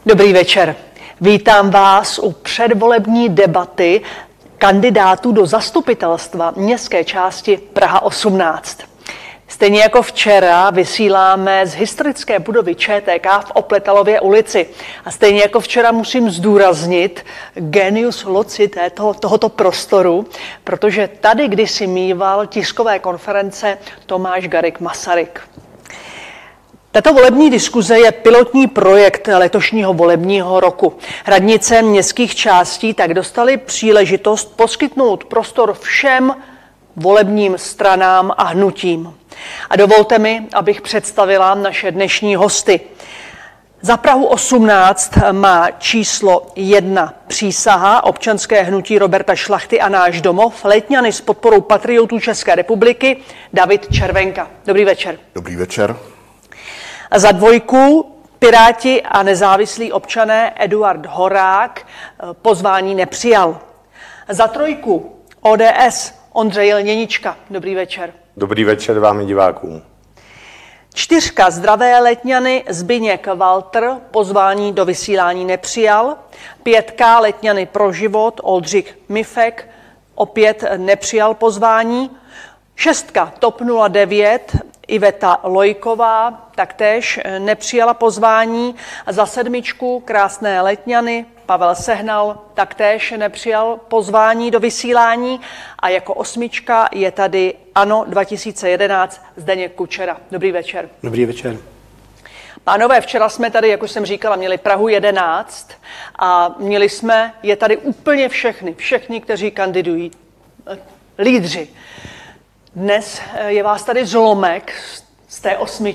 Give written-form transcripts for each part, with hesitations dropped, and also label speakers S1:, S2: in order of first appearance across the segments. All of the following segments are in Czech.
S1: Dobrý večer. Vítám vás u předvolební debaty kandidátů do zastupitelstva městské části Praha 18. Stejně jako včera vysíláme z historické budovy ČTK v Opletalově ulici. A stejně jako včera musím zdůraznit genius loci tohoto prostoru, protože tady kdysi mýval tiskové konference Tomáš Garrigue Masaryk. Tato volební diskuze je pilotní projekt letošního volebního roku. Radnice městských částí tak dostaly příležitost poskytnout prostor všem volebním stranám a hnutím. A dovolte mi, abych představila naše dnešní hosty. Za Prahu 18 má číslo 1 přísaha občanské hnutí Roberta Šlachty a Náš domov, Letňany s podporou patriotů České republiky, David Červenka. Dobrý večer.
S2: Dobrý večer.
S1: A za 2 Piráti a nezávislí občané Eduard Horák pozvání nepřijal. Za 3 ODS Ondřej Jelněnička. Dobrý večer.
S3: Dobrý večer vám i divákům.
S1: 4 Zdravé Letňany Zbyněk Walter pozvání do vysílání nepřijal. 5 Letňany pro život Oldřich Mifek opět nepřijal pozvání. 6 TOP 09 Iveta Lojková taktéž nepřijala pozvání. A za 7 Krásné Letňany Pavel Sehnal taktéž nepřijal pozvání do vysílání. A jako 8 je tady ANO 2011 Zdeněk Kučera. Dobrý večer.
S4: Dobrý večer.
S1: Pánové, včera jsme tady, jak už jsem říkala, měli Prahu 11 a měli jsme je tady úplně všechny, kteří kandidují, lídři. Dnes je vás tady zlomek z té 8.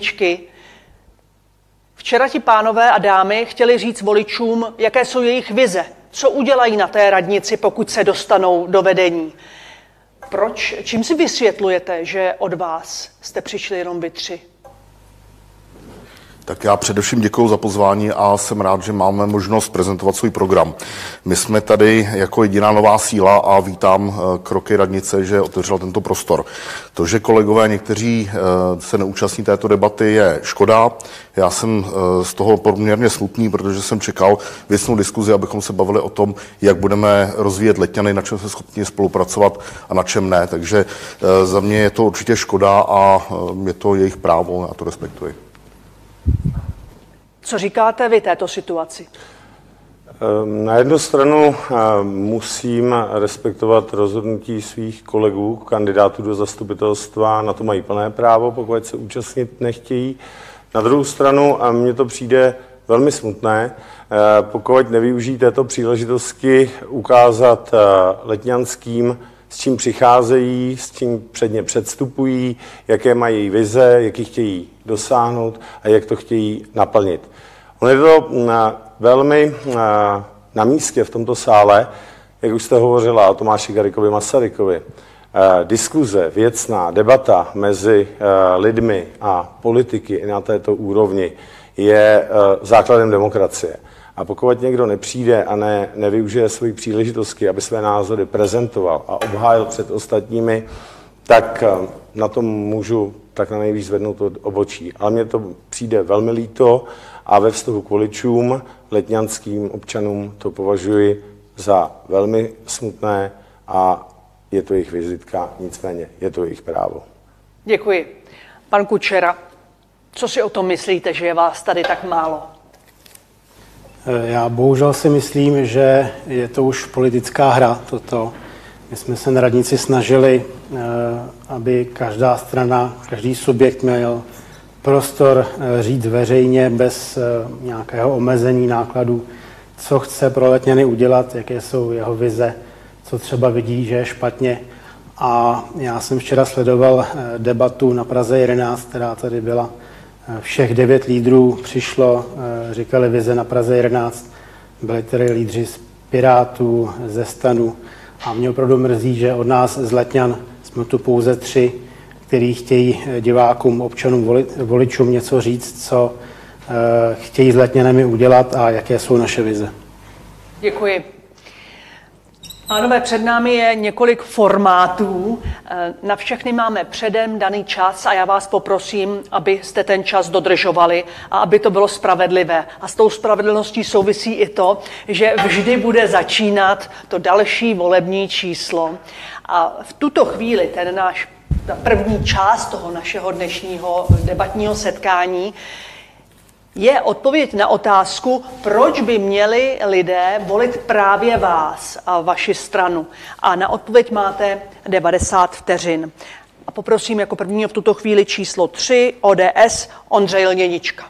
S1: Včera ti pánové a dámy chtěli říct voličům, jaké jsou jejich vize, co udělají na té radnici, pokud se dostanou do vedení. Čím si vysvětlujete, že od vás jste přišli jenom vy 3?
S2: Tak já především děkuji za pozvání a jsem rád, že máme možnost prezentovat svůj program. My jsme tady jako jediná nová síla a vítám kroky radnice, že otevřela tento prostor. To, že kolegové někteří se neúčastní této debaty, je škoda. Já jsem z toho poměrně smutný, protože jsem čekal věcnou diskuzi, abychom se bavili o tom, jak budeme rozvíjet Letňany, na čem jsme schopni spolupracovat a na čem ne. Takže za mě je to určitě škoda a je to jejich právo, já to respektuji.
S1: Co říkáte vy této situaci?
S3: Na jednu stranu musím respektovat rozhodnutí svých kolegů, kandidátů do zastupitelstva, na to mají plné právo, pokud se účastnit nechtějí. Na druhou stranu mně to přijde velmi smutné, pokud nevyužijí této příležitosti ukázat letňanským, s čím přicházejí, s čím před ně předstupují, jaké mají vize, jaký chtějí dosáhnout a jak to chtějí naplnit. Ono je to velmi na místě v tomto sále, jak už jste hovořila o Tomáši Garriguovi Masarykovi. Diskuze, věcná debata mezi lidmi a politiky i na této úrovni je základem demokracie. A pokud někdo nepřijde a nevyužije své příležitosti, aby své názory prezentoval a obhájil před ostatními, tak na tom můžu tak na nejvíc zvednout obočí. Ale mně to přijde velmi líto a ve vztahu k voličům, letňanským občanům to považuji za velmi smutné a je to jejich vizitka, nicméně je to jejich právo.
S1: Děkuji. Pan Kučera, co si o tom myslíte, že je vás tady tak málo?
S4: Já bohužel si myslím, že je to už politická hra toto. My jsme se na radnici snažili, aby každá strana, každý subjekt měl prostor říct veřejně bez nějakého omezení nákladů, co chce pro Letňany udělat, jaké jsou jeho vize, co třeba vidí, že je špatně. A já jsem včera sledoval debatu na Praze 11, která tady byla. Všech 9 lídrů přišlo, říkali vize na Praze 11. Byli tady lídři z Pirátů, ze STANu. A mě opravdu mrzí, že od nás z Letňan jsme tu pouze 3, kteří chtějí divákům, občanům, voličům něco říct, co chtějí s Letňanami udělat a jaké jsou naše vize.
S1: Děkuji. Pánové, před námi je několik formátů. Na všechny máme předem daný čas a já vás poprosím, abyste ten čas dodržovali a aby to bylo spravedlivé. A s tou spravedlností souvisí i to, že vždy bude začínat to další volební číslo. A v tuto chvíli ta první část toho našeho dnešního debatního setkání je odpověď na otázku, proč by měli lidé volit právě vás a vaši stranu. A na odpověď máte 90 vteřin. A poprosím jako prvního v tuto chvíli číslo 3, ODS, Ondřej Lněnička.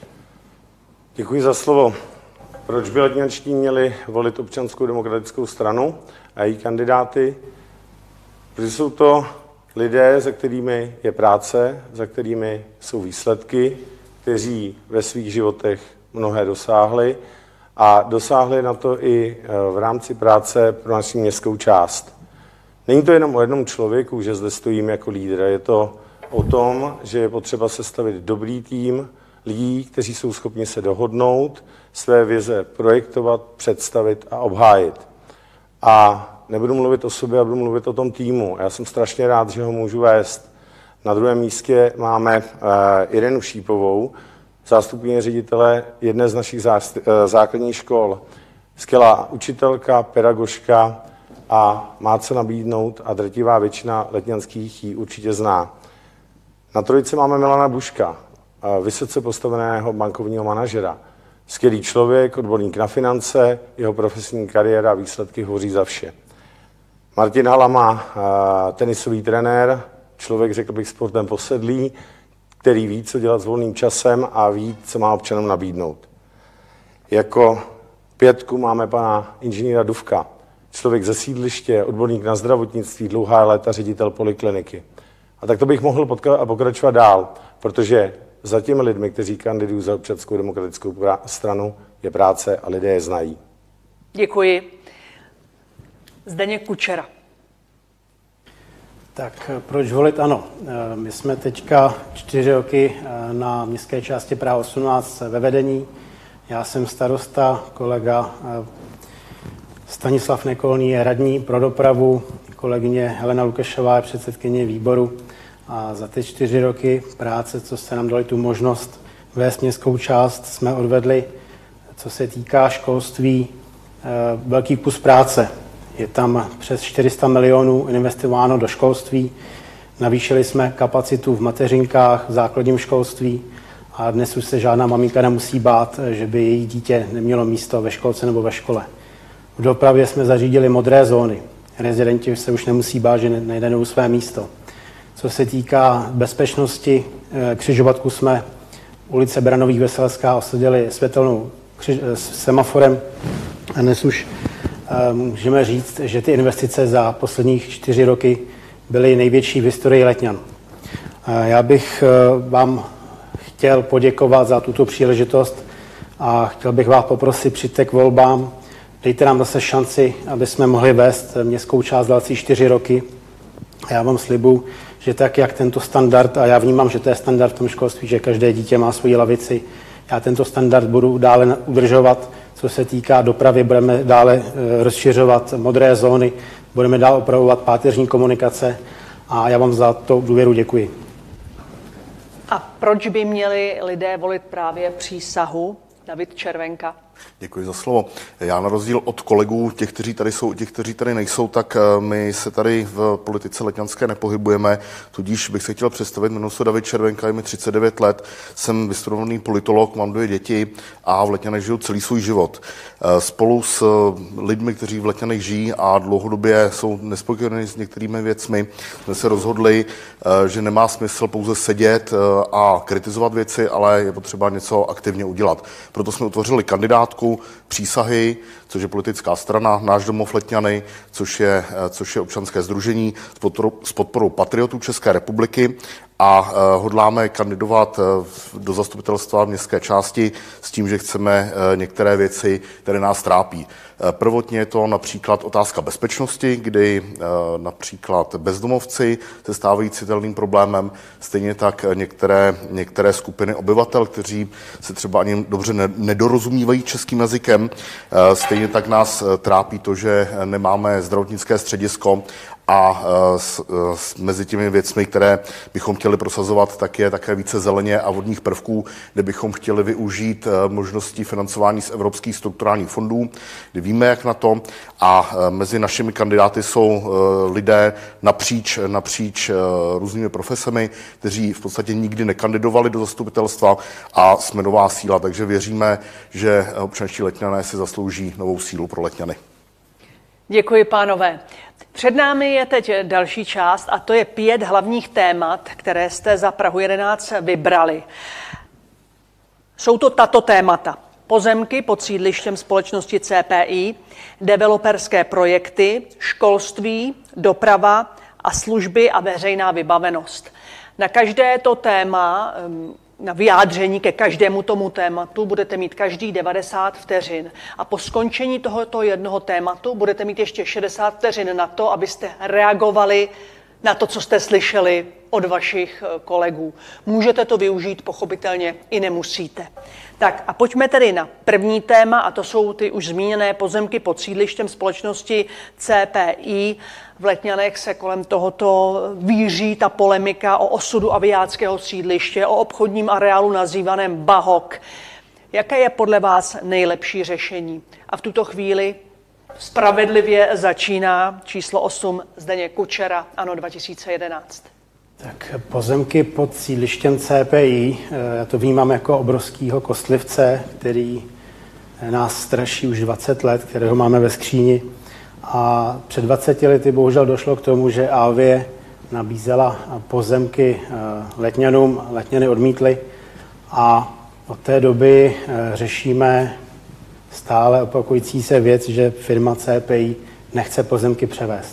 S3: Děkuji za slovo. Proč by letňanští měli volit Občanskou demokratickou stranu a její kandidáty? Protože jsou to lidé, za kterými je práce, za kterými jsou výsledky, kteří ve svých životech mnohé dosáhli a dosáhli na to i v rámci práce pro naši městskou část. Není to jenom o jednom člověku, že zde stojím jako lídr, je to o tom, že je potřeba sestavit dobrý tým lidí, kteří jsou schopni se dohodnout, své vize projektovat, představit a obhájit. A nebudu mluvit o sobě, a budu mluvit o tom týmu. Já jsem strašně rád, že ho můžu vést. Na druhém místě máme Irenu Šípovou, zástupkyně ředitele jedné z našich základních škol. Skvělá učitelka, pedagožka a má co nabídnout a drtivá většina letňanských ji určitě zná. Na trojici máme Milana Buška, vysoce postaveného bankovního manažera. Skvělý člověk, odborník na finance, jeho profesní kariéra a výsledky hovoří za vše. Martin Halama, tenisový trenér, člověk, řekl bych, sportem posedlý, který ví, co dělat s volným časem a ví, co má občanům nabídnout. Jako 5 máme pana inženýra Dufka, člověk ze sídliště, odborník na zdravotnictví, dlouhá léta ředitel polikliniky. A tak to bych mohl pokračovat dál, protože za těmi lidmi, kteří kandidují za Občanskou demokratickou stranu, je práce a lidé je znají.
S1: Děkuji. Zdeněk Kučera.
S4: Tak proč volit ANO? My jsme teďka 4 roky na městské části Praha 18 ve vedení. Já jsem starosta, kolega Stanislav Nekolný je radní pro dopravu, kolegyně Helena Lukešová je předsedkyně výboru. A za ty 4 roky práce, co jste nám dali tu možnost vést městskou část, jsme odvedli, co se týká školství, velký kus práce. Je tam přes 400 milionů investováno do školství. Navýšili jsme kapacitu v mateřinkách, v základním školství a dnes už se žádná maminka nemusí bát, že by její dítě nemělo místo ve školce nebo ve škole. V dopravě jsme zařídili modré zóny. Rezidenti se už nemusí bát, že najdou své místo. Co se týká bezpečnosti, křižovatku jsme ulice Branových Veselská osadili světelnou semaforem a dnes už můžeme říct, že ty investice za posledních 4 roky byly největší v historii Letňan. Já bych vám chtěl poděkovat za tuto příležitost a chtěl bych vás poprosit, přijďte k volbám, dejte nám zase šanci, aby jsme mohli vést městskou část další 4 roky. A já vám slibuju, že tak, jak tento standard, a já vnímám, že to je standard v tom školství, že každé dítě má svoji lavici, já tento standard budu dále udržovat. Co se týká dopravy, budeme dále rozšiřovat modré zóny, budeme dál opravovat páteřní komunikace a já vám za to důvěru děkuji.
S1: A proč by měli lidé volit právě Přísahu? David Červenka.
S2: Děkuji za slovo. Já na rozdíl od kolegů, těch, kteří tady jsou, těch, kteří tady nejsou, tak my se tady v politice letňanské nepohybujeme, tudíž bych se chtěl představit, jmenuji se David Červenka, je mi 39 let, jsem vystudovaný politolog, mám 2 děti a v Letňanech žiju celý svůj život. Spolu s lidmi, kteří v Letňanech žijí a dlouhodobě jsou nespokojeni s některými věcmi, jsme se rozhodli, že nemá smysl pouze sedět a kritizovat věci, ale je potřeba něco aktivně udělat. Proto jsme utvořili kandidátku Přísahy, což je politická strana, Náš domov Letňany, což je občanské sdružení s podporou patriotů České republiky a hodláme kandidovat do zastupitelstva městské části s tím, že chceme některé věci, které nás trápí. Prvotně je to například otázka bezpečnosti, kdy například bezdomovci se stávají citelným problémem, stejně tak některé skupiny obyvatel, kteří se třeba ani dobře nedorozumívají českým jazykem. Stejně tak nás trápí to, že nemáme zdravotnické středisko a mezi těmi věcmi, které bychom chtěli prosazovat, tak je také více zeleně a vodních prvků, kde bychom chtěli využít možností financování z evropských strukturálních fondů, kdy víme, jak na to, a mezi našimi kandidáty jsou lidé napříč různými profesemi, kteří v podstatě nikdy nekandidovali do zastupitelstva a jsme nová síla, takže věříme, že občanští Letňané si zaslouží novou sílu pro Letňany.
S1: Děkuji, pánové. Před námi je teď další část a to je 5 hlavních témat, které jste za Prahu 11 vybrali. Jsou to tato témata: pozemky pod sídlištěm společnosti CPI, developerské projekty, školství, doprava a služby a veřejná vybavenost. Na každé to téma, na vyjádření ke každému tomu tématu budete mít každý 90 vteřin. A po skončení tohoto jednoho tématu budete mít ještě 60 vteřin na to, abyste reagovali na to, co jste slyšeli od vašich kolegů. Můžete to využít, pochopitelně i nemusíte. Tak a pojďme tedy na první téma, a to jsou ty už zmíněné pozemky pod sídlištěm společnosti CPI. V Letňanech se kolem tohoto víří ta polemika o osudu aviáckého sídliště, o obchodním areálu nazývaném Bahok. Jaké je podle vás nejlepší řešení? A v tuto chvíli spravedlivě začíná číslo 8 Zdeněk Kučera, ANO 2011.
S4: Tak pozemky pod sídlištěm CPI, já to vnímám jako obrovskýho kostlivce, který nás straší už 20 let, kterého máme ve skříni. A před 20 lety bohužel došlo k tomu, že Avie nabízela pozemky Letňanům, Letňany odmítly a od té doby řešíme stále opakující se věc, že firma CPI nechce pozemky převést.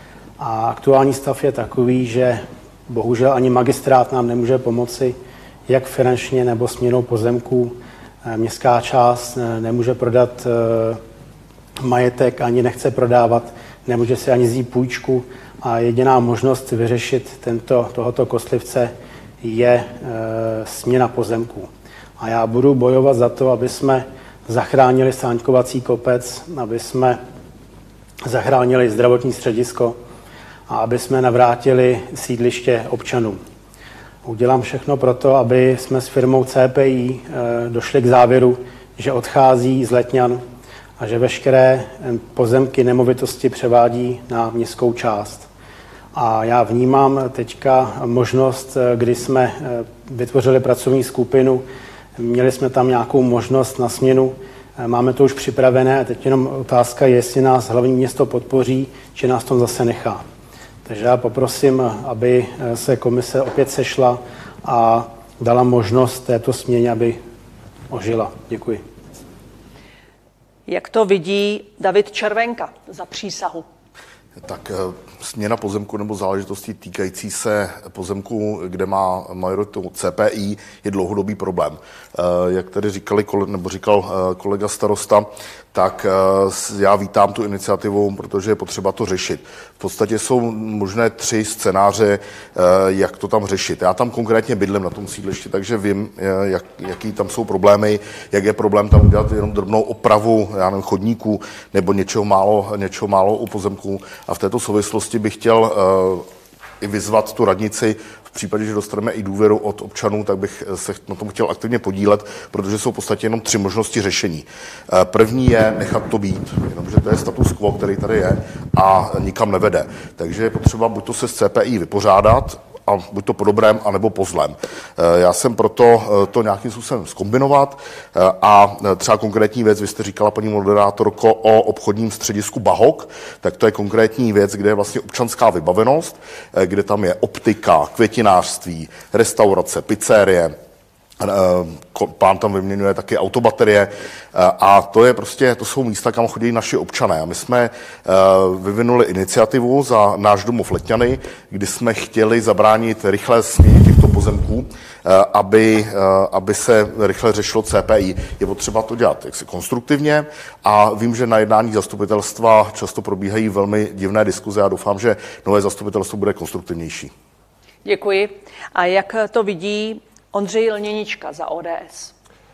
S4: A aktuální stav je takový, že bohužel ani magistrát nám nemůže pomoci, jak finančně nebo směnou pozemků. Městská část nemůže prodat majetek, ani nechce prodávat, nemůže si ani vzít půjčku a jediná možnost vyřešit tohoto kostlivce je směna pozemků. A já budu bojovat za to, aby jsme zachránili Sáňkovací kopec, aby jsme zachránili zdravotní středisko a aby jsme navrátili sídliště občanům. Udělám všechno pro to, aby jsme s firmou CPI došli k závěru, že odchází z Letňan a že veškeré pozemky, nemovitosti převádí na městskou část. A já vnímám teďka možnost, kdy jsme vytvořili pracovní skupinu, měli jsme tam nějakou možnost na směnu, máme to už připravené a teď jenom otázka je, jestli nás hlavní město podpoří, či nás to zase nechá. Takže já poprosím, aby se komise opět sešla a dala možnost této směně, aby ožila. Děkuji.
S1: Jak to vidí David Červenka za přísahu?
S2: Tak směna pozemku nebo záležitosti týkající se pozemku, kde má majoritu CPI, je dlouhodobý problém. Jak tady říkal kolega starosta, tak já vítám tu iniciativu, protože je potřeba to řešit. V podstatě jsou možné 3 scénáře, jak to tam řešit. Já tam konkrétně bydlím na tom sídlišti, takže vím, jaký tam jsou problémy, jak je problém tam udělat jenom drobnou opravu, já nevím, chodníků nebo něčeho málo u pozemků. A v této souvislosti bych chtěl i vyzvat tu radnici, v případě, že dostaneme i důvěru od občanů, tak bych se na tom chtěl aktivně podílet, protože jsou v podstatě jenom 3 možnosti řešení. První je nechat to být, jenomže to je status quo, který tady je a nikam nevede. Takže je potřeba buď to se s CPI vypořádat, a buď to po dobrém, anebo po zlém. Já jsem proto to nějakým způsobem zkombinovat a třeba konkrétní věc, vy jste říkala, paní moderátorko, o obchodním středisku Bahok, tak to je konkrétní věc, kde je vlastně občanská vybavenost, kde tam je optika, květinářství, restaurace, pizzerie, Plán tam vyměňuje taky autobaterie a to jsou místa, kam chodí naši občané. A my jsme vyvinuli iniciativu za Náš domov Letňany, kdy jsme chtěli zabránit rychlé směně těchto pozemků, aby se rychle řešilo CPI. Je potřeba to dělat jaksi konstruktivně a vím, že na jednání zastupitelstva často probíhají velmi divné diskuze a doufám, že nové zastupitelstvo bude konstruktivnější.
S1: Děkuji. A jak to vidí Ondřej Lněnička za ODS?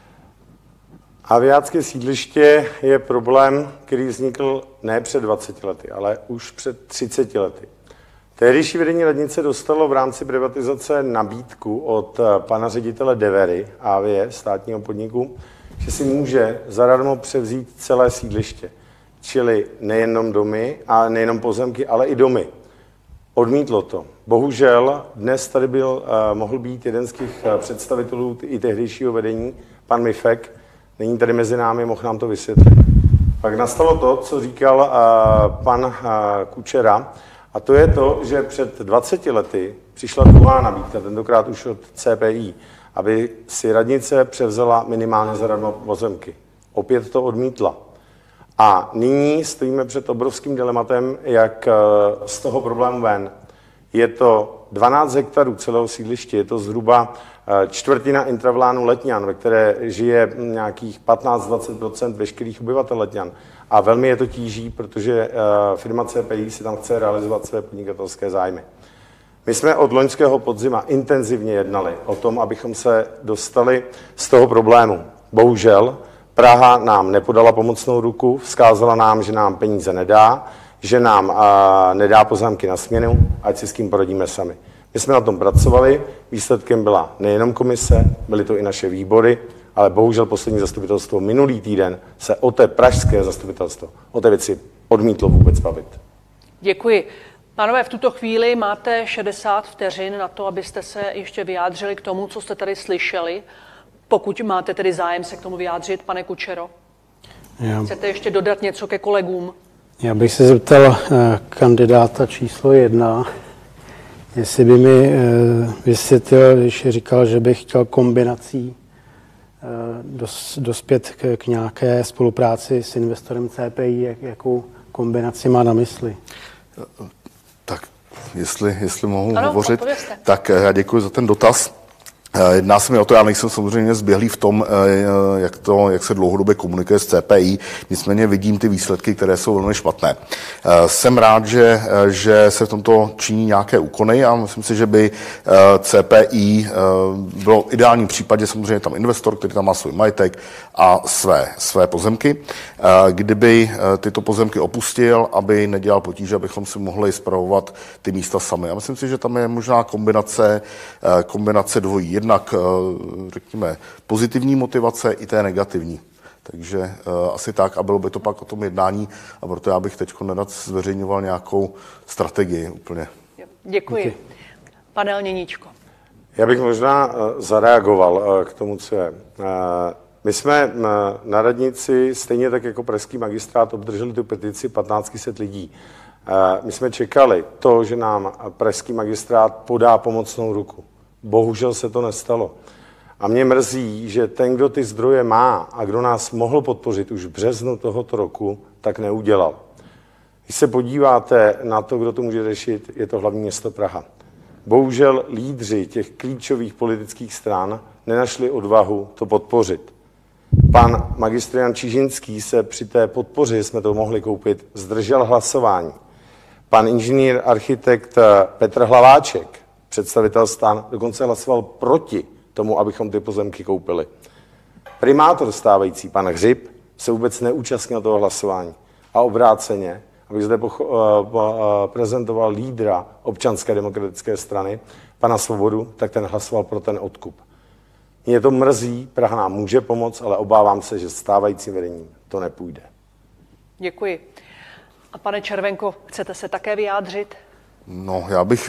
S3: Aviátské sídliště je problém, který vznikl ne před 20 lety, ale už před 30 lety. Tehdejší vedení radnice dostalo v rámci privatizace nabídku od pana ředitele Devery, Avie, státního podniku, že si může zadarmo převzít celé sídliště. Čili nejenom domy, a nejenom pozemky, ale i domy. Odmítlo to. Bohužel dnes tady mohl být jeden z těch představitelů i tehdejšího vedení, pan Mifek, není tady mezi námi, mohl nám to vysvětlit. Pak nastalo to, co říkal pan Kučera, a to je to, že před 20 lety přišla druhá nabídka, tentokrát už od CPI, aby si radnice převzala minimálně zadarmo pozemky. Opět to odmítla. A nyní stojíme před obrovským dilematem, jak z toho problému ven. Je to 12 hektarů celého sídliště, je to zhruba čtvrtina intravilánu Letňan, ve které žije nějakých 15-20% veškerých obyvatel Letňan. A velmi je to tíží, protože firma CPI si tam chce realizovat své podnikatelské zájmy. My jsme od loňského podzima intenzivně jednali o tom, abychom se dostali z toho problému. Bohužel Praha nám nepodala pomocnou ruku, vzkázala nám, že nám peníze nedá, že nám nedá pozemky na směnu, ať si s tím poradíme sami. My jsme na tom pracovali, výsledkem byla nejenom komise, byly to i naše výbory, ale bohužel poslední zastupitelstvo minulý týden se o té pražské zastupitelstvo, o té věci odmítlo vůbec bavit.
S1: Děkuji. Pánové, v tuto chvíli máte 60 vteřin na to, abyste se ještě vyjádřili k tomu, co jste tady slyšeli. Pokud máte tedy zájem se k tomu vyjádřit, pane Kučero. Chcete ještě dodat něco ke kolegům?
S4: Já bych se zeptal kandidáta číslo 1, jestli by mi vysvětlil, když říkal, že bych chtěl kombinací dospět k nějaké spolupráci s investorem CPI, jakou kombinaci má na mysli?
S2: Tak, jestli mohu hovořit, tak já děkuji za ten dotaz. Jedná se mi o to, já nejsem samozřejmě zběhlý v tom, jak se dlouhodobě komunikuje s CPI, nicméně vidím ty výsledky, které jsou velmi špatné. Jsem rád, že se v tomto činí nějaké úkony a myslím si, že by CPI bylo v ideálním případě samozřejmě tam investor, který tam má svůj majetek a své pozemky. Kdyby tyto pozemky opustil, aby nedělal potíže, abychom si mohli spravovat ty místa sami. A myslím si, že tam je možná kombinace dvojí. Jednak, řekněme, pozitivní motivace i té negativní. Takže asi tak a bylo by to pak o tom jednání a proto já bych teď nerad zveřejňoval nějakou strategii úplně.
S1: Děkuji. Pane Lněničko.
S3: Já bych možná zareagoval k tomu, co je. My jsme na radnici, stejně tak jako pražský magistrát, obdrželi tu petici 1500 lidí. My jsme čekali to, že nám pražský magistrát podá pomocnou ruku. Bohužel se to nestalo. A mě mrzí, že ten, kdo ty zdroje má a kdo nás mohl podpořit už v březnu tohoto roku, tak neudělal. Když se podíváte na to, kdo to může řešit, je to hlavní město Praha. Bohužel lídři těch klíčových politických stran nenašli odvahu to podpořit. Pan magistr Jan Čižinský se při té podpoře, jsme to mohli koupit, zdržel hlasování. Pan inženýr architekt Petr Hlaváček, představitel STAN, dokonce hlasoval proti tomu, abychom ty pozemky koupili. Primátor stávající, pan Hřib, se vůbec neúčastnil toho hlasování. A obráceně, abych zde prezentoval lídra Občanské demokratické strany, pana Svobodu, tak ten hlasoval pro ten odkup. Mě to mrzí, Praha nám může pomoct, ale obávám se, že stávajícím vedením to nepůjde.
S1: Děkuji. A pane Červenko, chcete se také vyjádřit?
S2: No,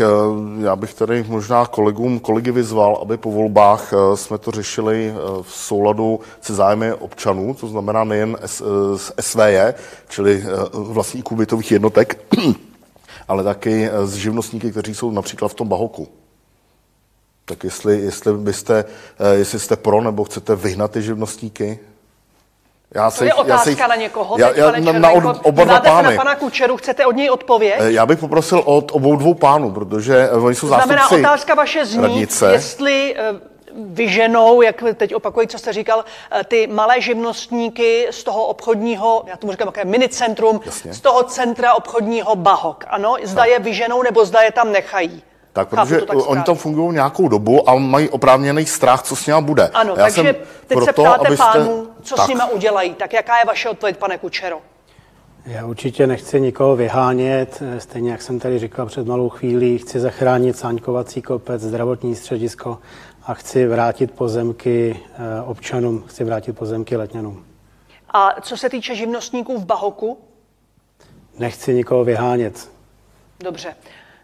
S2: já bych tady možná kolegy vyzval, aby po volbách jsme to řešili v souladu se zájmy občanů, to znamená nejen s SVJ, čili vlastníků bytových jednotek, ale taky s živnostníky, kteří jsou například v tom Bahoku. Tak jestli jste pro, nebo chcete vyhnat ty živnostníky?
S1: To je otázka na někoho.
S2: Oba dva pány.
S1: Se na pana Kučeru, chcete od něj odpověď?
S2: Já bych poprosil od obou dvou pánů, protože oni jsou zástupci radnice.
S1: Znamená, otázka vaše zní, jestli vyženou, jak teď opakuji, co jste říkal, ty malé živnostníky z toho obchodního, já tomu říkám také minicentrum, z toho centra obchodního Bahok. Ano, zda je vyženou, nebo zda je tam nechají.
S2: Tak, protože oni tam fungují nějakou dobu a mají oprávněný strach, co s nimi bude.
S1: Ano, takže teď se ptáte pánů, co s nimi udělají. Tak jaká je vaše odpověď, pane Kučero?
S4: Já určitě nechci nikoho vyhánět, stejně jak jsem tady říkal před malou chvílí, chci zachránit Sáňkovací kopec, zdravotní středisko a chci vrátit pozemky občanům, chci vrátit pozemky Letňanům.
S1: A co se týče živnostníků v Bahoku?
S4: Nechci nikoho vyhánět.
S1: Dobře.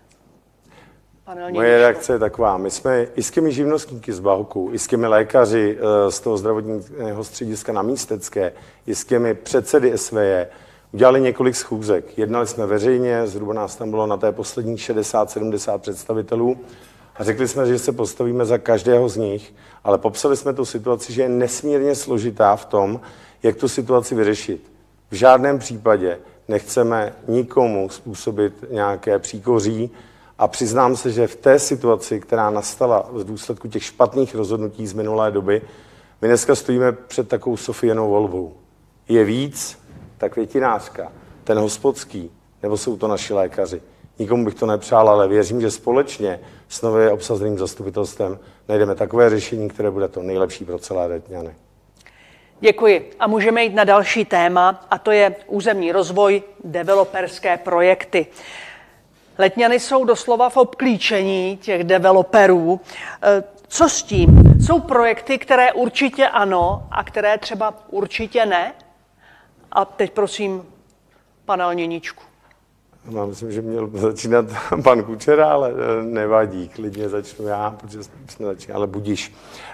S3: Moje reakce je taková. My jsme i s těmi živnostníky z Bahoku, i s těmi lékaři z toho zdravotního střediska na Místecké, i s těmi předsedy SVJ udělali několik schůzek. Jednali jsme veřejně, zhruba nás tam bylo na té poslední 60-70 představitelů a řekli jsme, že se postavíme za každého z nich, ale popsali jsme tu situaci, že je nesmírně složitá v tom, jak tu situaci vyřešit. V žádném případě nechceme nikomu způsobit nějaké příkoří, a přiznám se, že v té situaci, která nastala v důsledku těch špatných rozhodnutí z minulé doby, my dneska stojíme před takovou Sofienou volbou. Je víc ta květinářka, ten hospodský, nebo jsou to naši lékaři. Nikomu bych to nepřál, ale věřím, že společně s nově obsazeným zastupitelstvem najdeme takové řešení, které bude to nejlepší pro celé Letňany.
S1: Děkuji. A můžeme jít na další téma, a to je územní rozvoj, developerské projekty. Letňany jsou doslova v obklíčení těch developerů. Co s tím? Jsou projekty, které určitě ano a které třeba určitě ne? A teď prosím pana Olněničku.
S3: Já myslím, že měl začínat pan Kučera, ale nevadí, klidně začnu já, protože jsme začínali, ale budíš.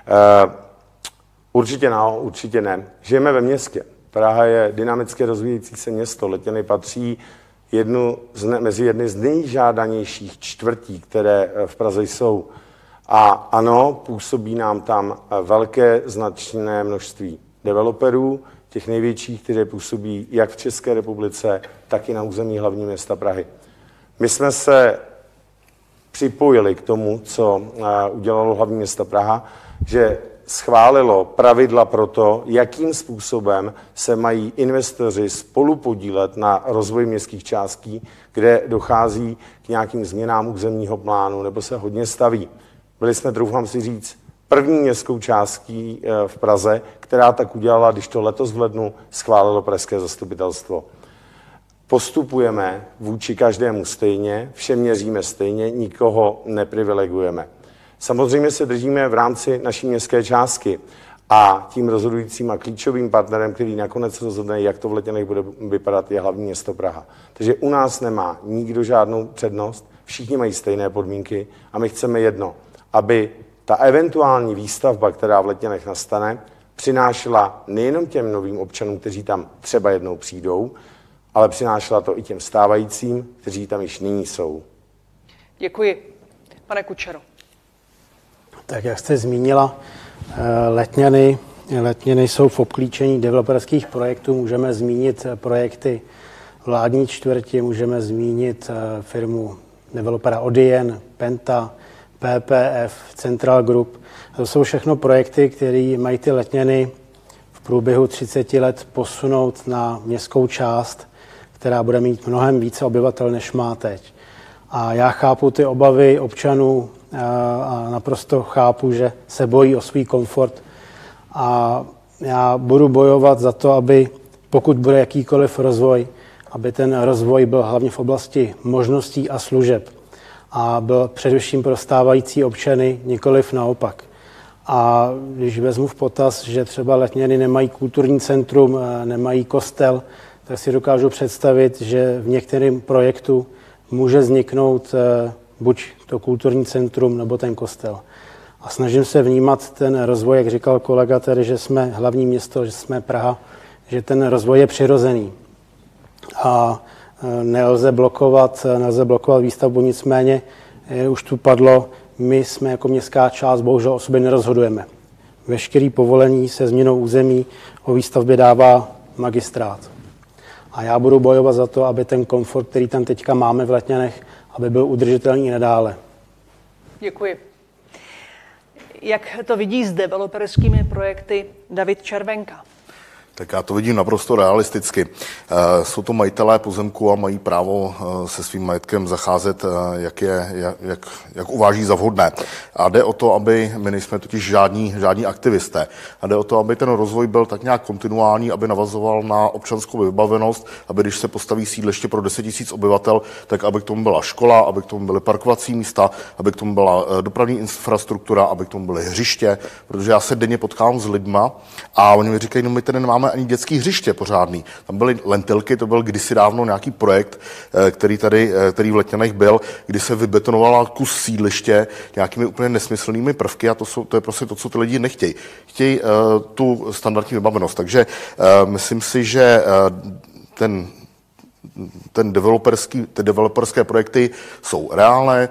S3: Určitě no, určitě ne. Žijeme ve městě. Praha je dynamicky rozvíjející se město. Letňany patří mezi jedny z nejžádanějších čtvrtí, které v Praze jsou. A ano, působí nám tam velké značné množství developerů, těch největších, které působí jak v České republice, tak i na území hlavního města Prahy. My jsme se připojili k tomu, co udělalo hlavní město Praha, že schválilo pravidla pro to, jakým způsobem se mají investoři spolupodílet na rozvoji městských částí, kde dochází k nějakým změnám územního plánu nebo se hodně staví. Byli jsme, troufám si říct, první městskou částí v Praze, která tak udělala, když to letos v lednu schválilo pražské zastupitelstvo. Postupujeme vůči každému stejně, všem měříme stejně, nikoho neprivilegujeme. Samozřejmě se držíme v rámci naší městské částky a tím rozhodujícím a klíčovým partnerem, který nakonec rozhodne, jak to v Letňanech bude vypadat, je hlavní město Praha. Takže u nás nemá nikdo žádnou přednost, všichni mají stejné podmínky a my chceme jedno, aby ta eventuální výstavba, která v Letňanech nastane, přinášela nejenom těm novým občanům, kteří tam třeba jednou přijdou, ale přinášela to i těm stávajícím, kteří tam již nyní jsou.
S1: Děkuji. Pane Kučero.
S4: Tak jak jste zmínila, Letňany jsou v obklíčení developerských projektů. Můžeme zmínit projekty vládní čtvrti, můžeme zmínit firmu developera Odien, Penta, PPF, Central Group. To jsou všechno projekty, které mají ty Letňany v průběhu 30 let posunout na městskou část, která bude mít mnohem více obyvatel, než má teď. A já chápu ty obavy občanů a naprosto chápu, že se bojí o svůj komfort. A já budu bojovat za to, aby pokud bude jakýkoliv rozvoj, aby ten rozvoj byl hlavně v oblasti možností a služeb a byl především pro stávající občany, nikoliv naopak. A když vezmu v potaz, že třeba Letňany nemají kulturní centrum, nemají kostel, tak si dokážu představit, že v některém projektu může vzniknout buď to kulturní centrum, nebo ten kostel. A snažím se vnímat ten rozvoj, jak říkal kolega tady, že jsme hlavní město, že jsme Praha, že ten rozvoj je přirozený. A nelze blokovat výstavbu, nicméně už tu padlo, my jsme jako městská část bohužel o sobě nerozhodujeme. Veškerý povolení se změnou území o výstavbě dává magistrát. A já budu bojovat za to, aby ten komfort, který tam teďka máme v Letňanech, aby byl udržitelný i nadále.
S1: Děkuji. Jak to vidí s developerskými projekty David Červenka?
S2: Tak já to vidím naprosto realisticky. Jsou to majitelé pozemku a mají právo se svým majetkem zacházet, jak uváží za vhodné. A jde o to, aby my nejsme totiž žádní aktivisté. A jde o to, aby ten rozvoj byl tak nějak kontinuální, aby navazoval na občanskou vybavenost, aby když se postaví sídliště pro 10 000 obyvatel, tak aby k tomu byla škola, aby k tomu byly parkovací místa, aby k tomu byla dopravní infrastruktura, aby k tomu byly hřiště, protože já se denně potkám s lidma a oni mi říkají, no my tady nemáme ani dětský hřiště pořádný. Tam byly lentilky, to byl kdysi dávno nějaký projekt, který v Letňanech byl, kdy se vybetonovala kus sídliště nějakými úplně nesmyslnými prvky a to je prostě to, co ty lidi nechtějí. Chtějí tu standardní vybavenost. Takže myslím si, že ty developerské projekty jsou reálné,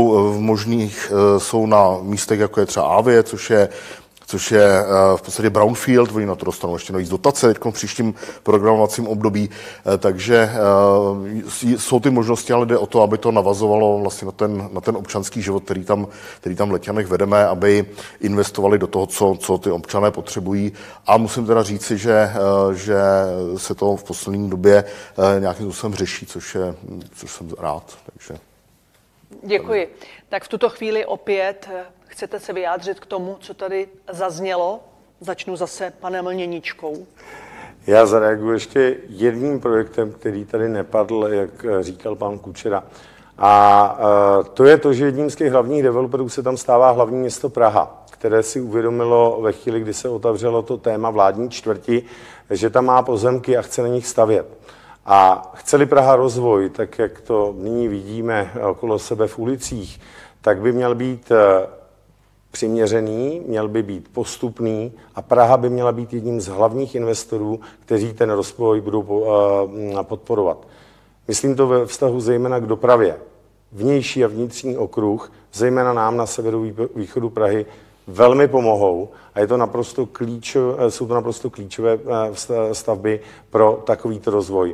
S2: jsou na místech, jako je třeba Avie, což je v podstatě brownfield, oni na to dostanou ještě navíc dotace v příštím programovacím období, takže jsou ty možnosti, ale jde o to, aby to navazovalo vlastně na ten občanský život, který tam v Letňanech vedeme, aby investovali do toho, co ty občané potřebují. A musím teda říci, že se to v poslední době nějakým způsobem řeší, což jsem rád. Takže.
S1: Děkuji. Tak v tuto chvíli opět chcete se vyjádřit k tomu, co tady zaznělo? Začnu zase panem Lněníčkou.
S3: Já zareaguji ještě jedním projektem, který tady nepadl, jak říkal pan Kučera. A to je to, že jedním z těch hlavních developerů se tam stává hlavní město Praha, které si uvědomilo ve chvíli, kdy se otevřelo to téma vládní čtvrti, že tam má pozemky a chce na nich stavět. A chce-li Praha rozvoj, tak jak to nyní vidíme okolo sebe v ulicích, tak by měl být přiměřený, měl by být postupný a Praha by měla být jedním z hlavních investorů, kteří ten rozvoj budou podporovat. Myslím to ve vztahu zejména k dopravě. Vnější a vnitřní okruh, zejména nám na severovýchodu Prahy, velmi pomohou a jsou to naprosto klíčové stavby pro takovýto rozvoj.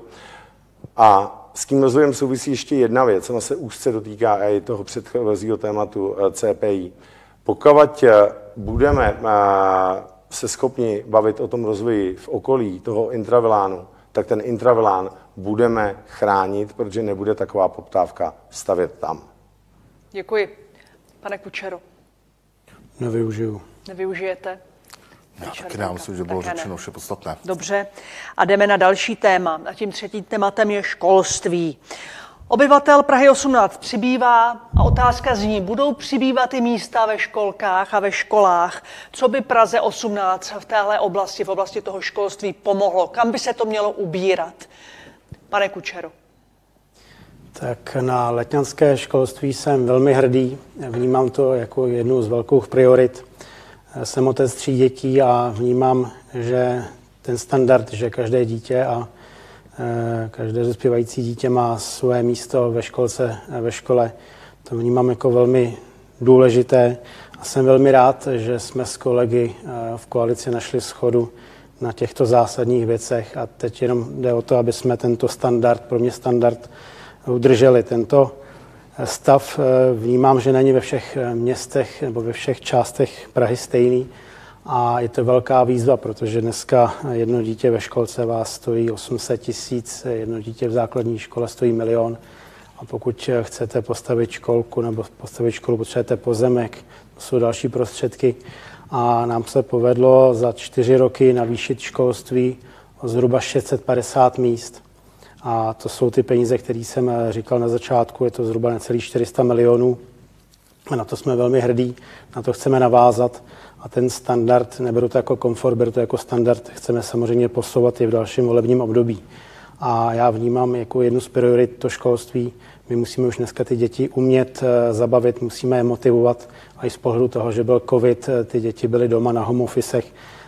S3: A s tím rozvojem souvisí ještě jedna věc, ona se úzce dotýká i toho předchozího tématu CPI. Pokud budeme se schopni bavit o tom rozvoji v okolí toho intravilánu, tak ten intravilán budeme chránit, protože nebude taková poptávka stavět tam.
S1: Děkuji. Pane Kučero.
S4: Nevyužiju.
S1: Nevyužijete?
S2: Já taky myslím, že bylo řečeno vše podstatné.
S1: Dobře. A jdeme na další téma. A tím třetím tématem je školství. Obyvatel Prahy 18 přibývá a otázka zní, budou přibývat i místa ve školkách a ve školách? Co by Praze 18 v téhle oblasti, v oblasti toho školství pomohlo? Kam by se to mělo ubírat? Pane Kučero.
S4: Tak na letňanské školství jsem velmi hrdý. Vnímám to jako jednu z velkých priorit. Jsem otec 3 dětí a vnímám, že ten standard, že každé dítě a každé dospívající dítě má své místo ve školce, ve škole. To vnímám jako velmi důležité a jsem velmi rád, že jsme s kolegy v koalici našli shodu na těchto zásadních věcech a teď jenom jde o to, aby jsme tento standard, pro mě standard, udrželi. Tento stav vnímám, že není ve všech městech nebo ve všech částech Prahy stejný. A je to velká výzva, protože dneska jedno dítě ve školce vás stojí 800 000, jedno dítě v základní škole stojí 1 000 000. A pokud chcete postavit školku nebo postavit školu, potřebujete pozemek, to jsou další prostředky. A nám se povedlo za 4 roky navýšit školství o zhruba 650 míst. A to jsou ty peníze, které jsem říkal na začátku, je to zhruba necelých 400 milionů. A na to jsme velmi hrdí, na to chceme navázat. A ten standard, neberu to jako komfort, beru to jako standard, chceme samozřejmě posouvat i v dalším volebním období. A já vnímám jako jednu z priorit to školství. My musíme už dneska ty děti umět zabavit, musíme je motivovat. A i z pohledu toho, že byl covid, ty děti byly doma na home officech,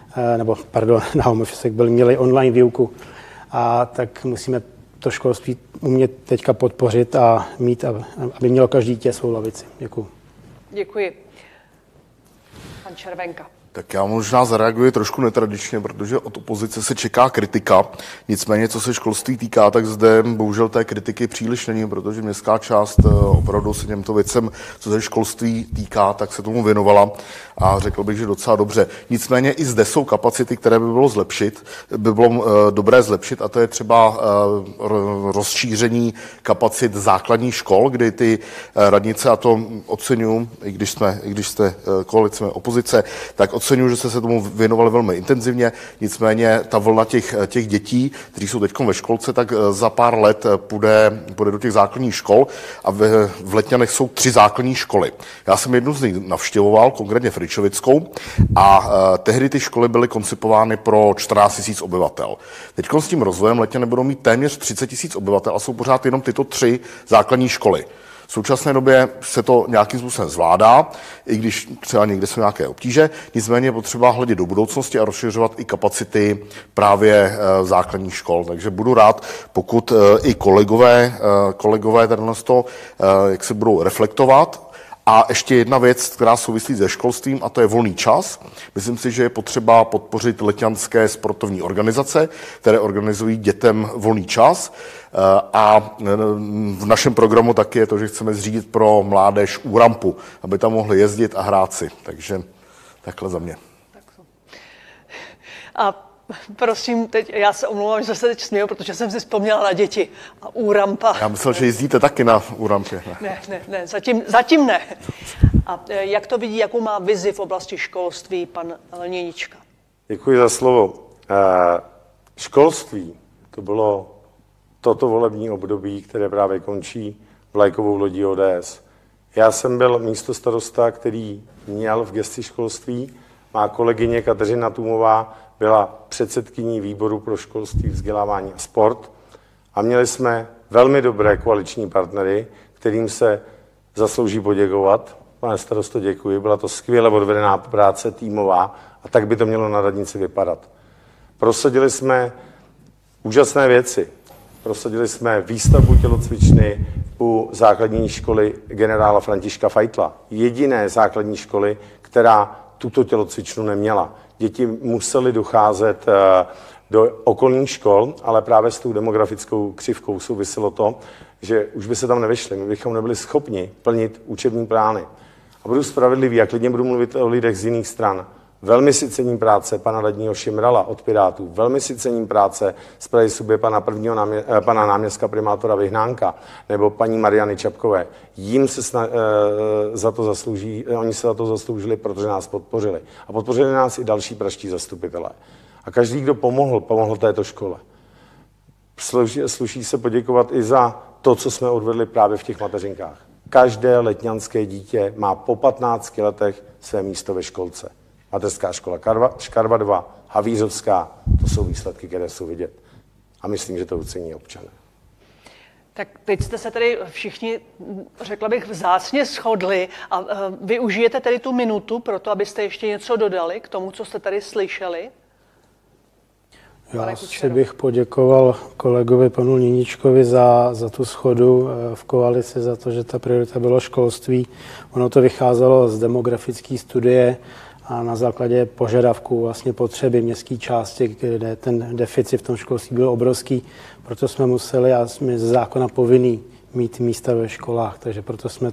S4: na home officech měli online výuku. A tak musíme to školství umět teďka podpořit a mít, aby mělo každý dítě svou lavici. Děkuji.
S1: Děkuji. Pan Červenka.
S2: Tak já možná zareaguji trošku netradičně, protože od opozice se čeká kritika. Nicméně, co se školství týká, tak zde bohužel té kritiky příliš není, protože městská část opravdu se těmto věcem, co se školství týká, tak se tomu věnovala a řekl bych, že docela dobře. Nicméně i zde jsou kapacity, které by bylo dobré zlepšit, a to je třeba rozšíření kapacit základních škol, kdy ty radnice, a to oceňuji, i když jste koalice, opozice, tak oceňuji, že jste se tomu věnovali velmi intenzivně, nicméně ta vlna těch dětí, kteří jsou teď ve školce, tak za pár let půjde do těch základních škol a v Letňanech jsou 3 základní školy. Já jsem jednu z nich navštěvoval, konkrétně Fričovickou, a tehdy ty školy byly koncipovány pro 14 000 obyvatel. Teď s tím rozvojem Letňany budou mít téměř 30 000 obyvatel a jsou pořád jenom tyto 3 základní školy. V současné době se to nějakým způsobem zvládá, i když třeba někde jsou nějaké obtíže, nicméně je potřeba hledět do budoucnosti a rozšiřovat i kapacity právě základních škol. Takže budu rád, pokud i kolegové jak se budou reflektovat. A ještě jedna věc, která souvisí se školstvím, a to je volný čas. Myslím si, že je potřeba podpořit letňanské sportovní organizace, které organizují dětem volný čas. A v našem programu taky je to, že chceme zřídit pro mládež úrampu, aby tam mohli jezdit a hrát si. Takže takhle za mě.
S1: A prosím, teď, já se omlouvám, že se teď směju, protože jsem si vzpomněla na děti. A úrampa.
S2: Já myslel, že jezdíte taky na úrampě.
S1: Ne, zatím ne. A jak to vidí, jakou má vizi v oblasti školství pan Něnička?
S3: Děkuji za slovo. Školství, to bylo toto volební období, které právě končí vlajkovou lodí ODS. Já jsem byl místostarosta, který měl v gesci školství. Má kolegyně Kateřina Tůmová byla předsedkyní výboru pro školství, vzdělávání a sport. A měli jsme velmi dobré koaliční partnery, kterým se zaslouží poděkovat. Pane starosto, děkuji. Byla to skvěle odvedená práce týmová a tak by to mělo na radnici vypadat. Prosadili jsme úžasné věci. Prosadili jsme výstavbu tělocvičny u základní školy generála Františka Fajtla. Jediné základní školy, která tuto tělocvičnu neměla. Děti musely docházet do okolních škol, ale právě s tou demografickou křivkou souviselo to, že už by se tam nevyšli. My bychom nebyli schopni plnit učební plány. A budu spravedlivý a klidně budu mluvit o lidech z jiných stran. Velmi si cením práce pana radního Šimrala od Pirátů. Velmi si cením práce z Prahy Subě pana náměstka primátora Vyhnánka nebo paní Mariany Čapkové. Jim se za to zaslouží, oni se za to zasloužili, protože nás podpořili. A podpořili nás i další pražští zastupitelé. A každý, kdo pomohl této škole. Sluší se poděkovat i za to, co jsme odvedli právě v těch mateřinkách. Každé letňanské dítě má po 15 letech své místo ve školce. Mateřská škola Škarva 2, Havířovská, to jsou výsledky, které jsou vidět. A myslím, že to ocení občané.
S1: Tak teď jste se tady všichni, řekla bych, vzácně shodli a využijete tedy tu minutu pro to, abyste ještě něco dodali k tomu, co jste tady slyšeli?
S4: Já si bych poděkoval kolegovi panu Něničkovi za tu shodu v koalici, za to, že ta priorita bylo školství. Ono to vycházelo z demografické studie a na základě požadavků vlastně potřeby městské části, kde ten deficit v tom školství byl obrovský. Proto jsme museli a jsme ze zákona povinný mít místa ve školách, takže proto jsme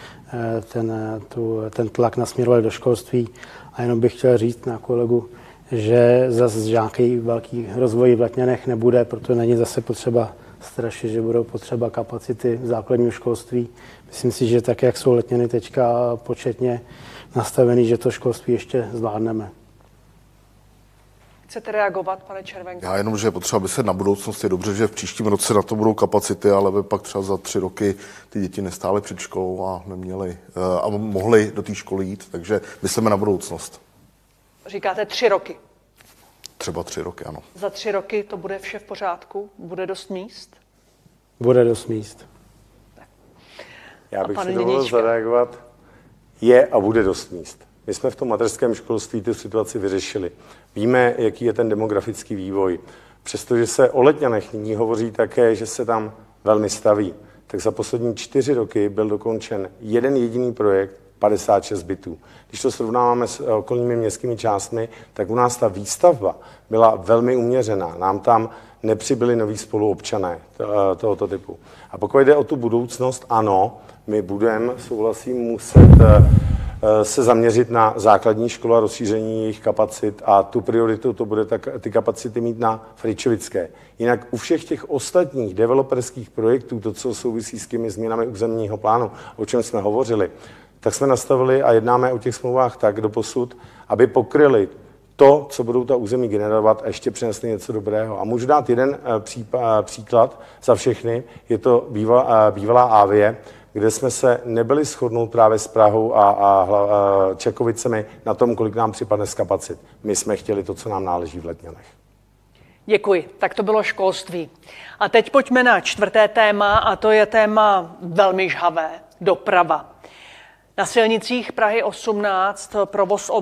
S4: ten tlak nasměrovali do školství. A jenom bych chtěl říct na kolegu, že zase nějaký velký rozvoj v Letňanech nebude, proto není zase potřeba strašit, že budou potřeba kapacity v základním školství. Myslím si, že tak, jak jsou Letňany teďka početně nastavený, že to školství ještě zvládneme.
S1: Chcete reagovat, pane Červenko?
S2: Já jenom, že je potřeba, aby se na budoucnost, je dobře, že v příštím roce na to budou kapacity, ale by pak třeba za 3 roky ty děti nestály před školou a neměly a mohly do té školy jít, takže myslíme na budoucnost.
S1: Říkáte 3 roky?
S2: Třeba 3 roky, ano.
S1: Za 3 roky to bude vše v pořádku? Bude dost míst?
S4: Bude dost míst.
S3: Já bych si dovolil zareagovat. Je a bude dost míst. My jsme v tom mateřském školství tu situaci vyřešili. Víme, jaký je ten demografický vývoj. Přestože se o Letňanech nyní hovoří také, že se tam velmi staví, tak za poslední 4 roky byl dokončen jeden jediný projekt 56 bytů. Když to srovnáváme s okolními městskými částmi, tak u nás ta výstavba byla velmi uměřená. Nám tam nepřibyli noví spoluobčané tohoto typu. A pokud jde o tu budoucnost, ano, my budeme, souhlasím, muset se zaměřit na základní školu a rozšíření jejich kapacit a tu prioritu to bude ty kapacity mít na Fričovické. Jinak u všech těch ostatních developerských projektů, to, co souvisí s těmi změnami územního plánu, o čem jsme hovořili, tak jsme nastavili a jednáme o těch smlouvách tak doposud, aby pokryli to, co budou ta území generovat a ještě přinesli něco dobrého. A můžu dát jeden příklad za všechny, je to bývalá Avie, kde jsme se nebyli shodnout právě s Prahou a Čekovicemi na tom, kolik nám připadne z kapacit. My jsme chtěli to, co nám náleží v Letňanech.
S1: Děkuji. Tak to bylo školství. A teď pojďme na čtvrté téma, a to je téma velmi žhavé. Doprava. Na silnicích Prahy 18 provoz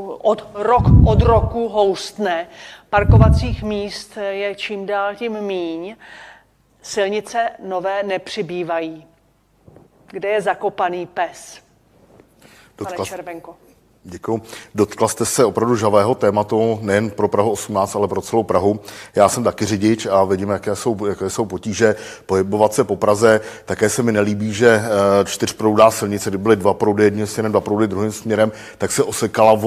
S1: od roku houstne. Parkovacích míst je čím dál tím míň. Silnice nové nepřibývají. Kde je zakopaný pes? Pane Červenko.
S2: Děkuji. Dotkla jste se opravdu žavého tématu, nejen pro Prahu 18, ale pro celou Prahu. Já jsem taky řidič a vidím, jaké jsou potíže pohybovat se po Praze. Také se mi nelíbí, že čtyřproudá silnice, kdy byly dva proudy jedním směrem, dva proudy druhým směrem, tak se osekala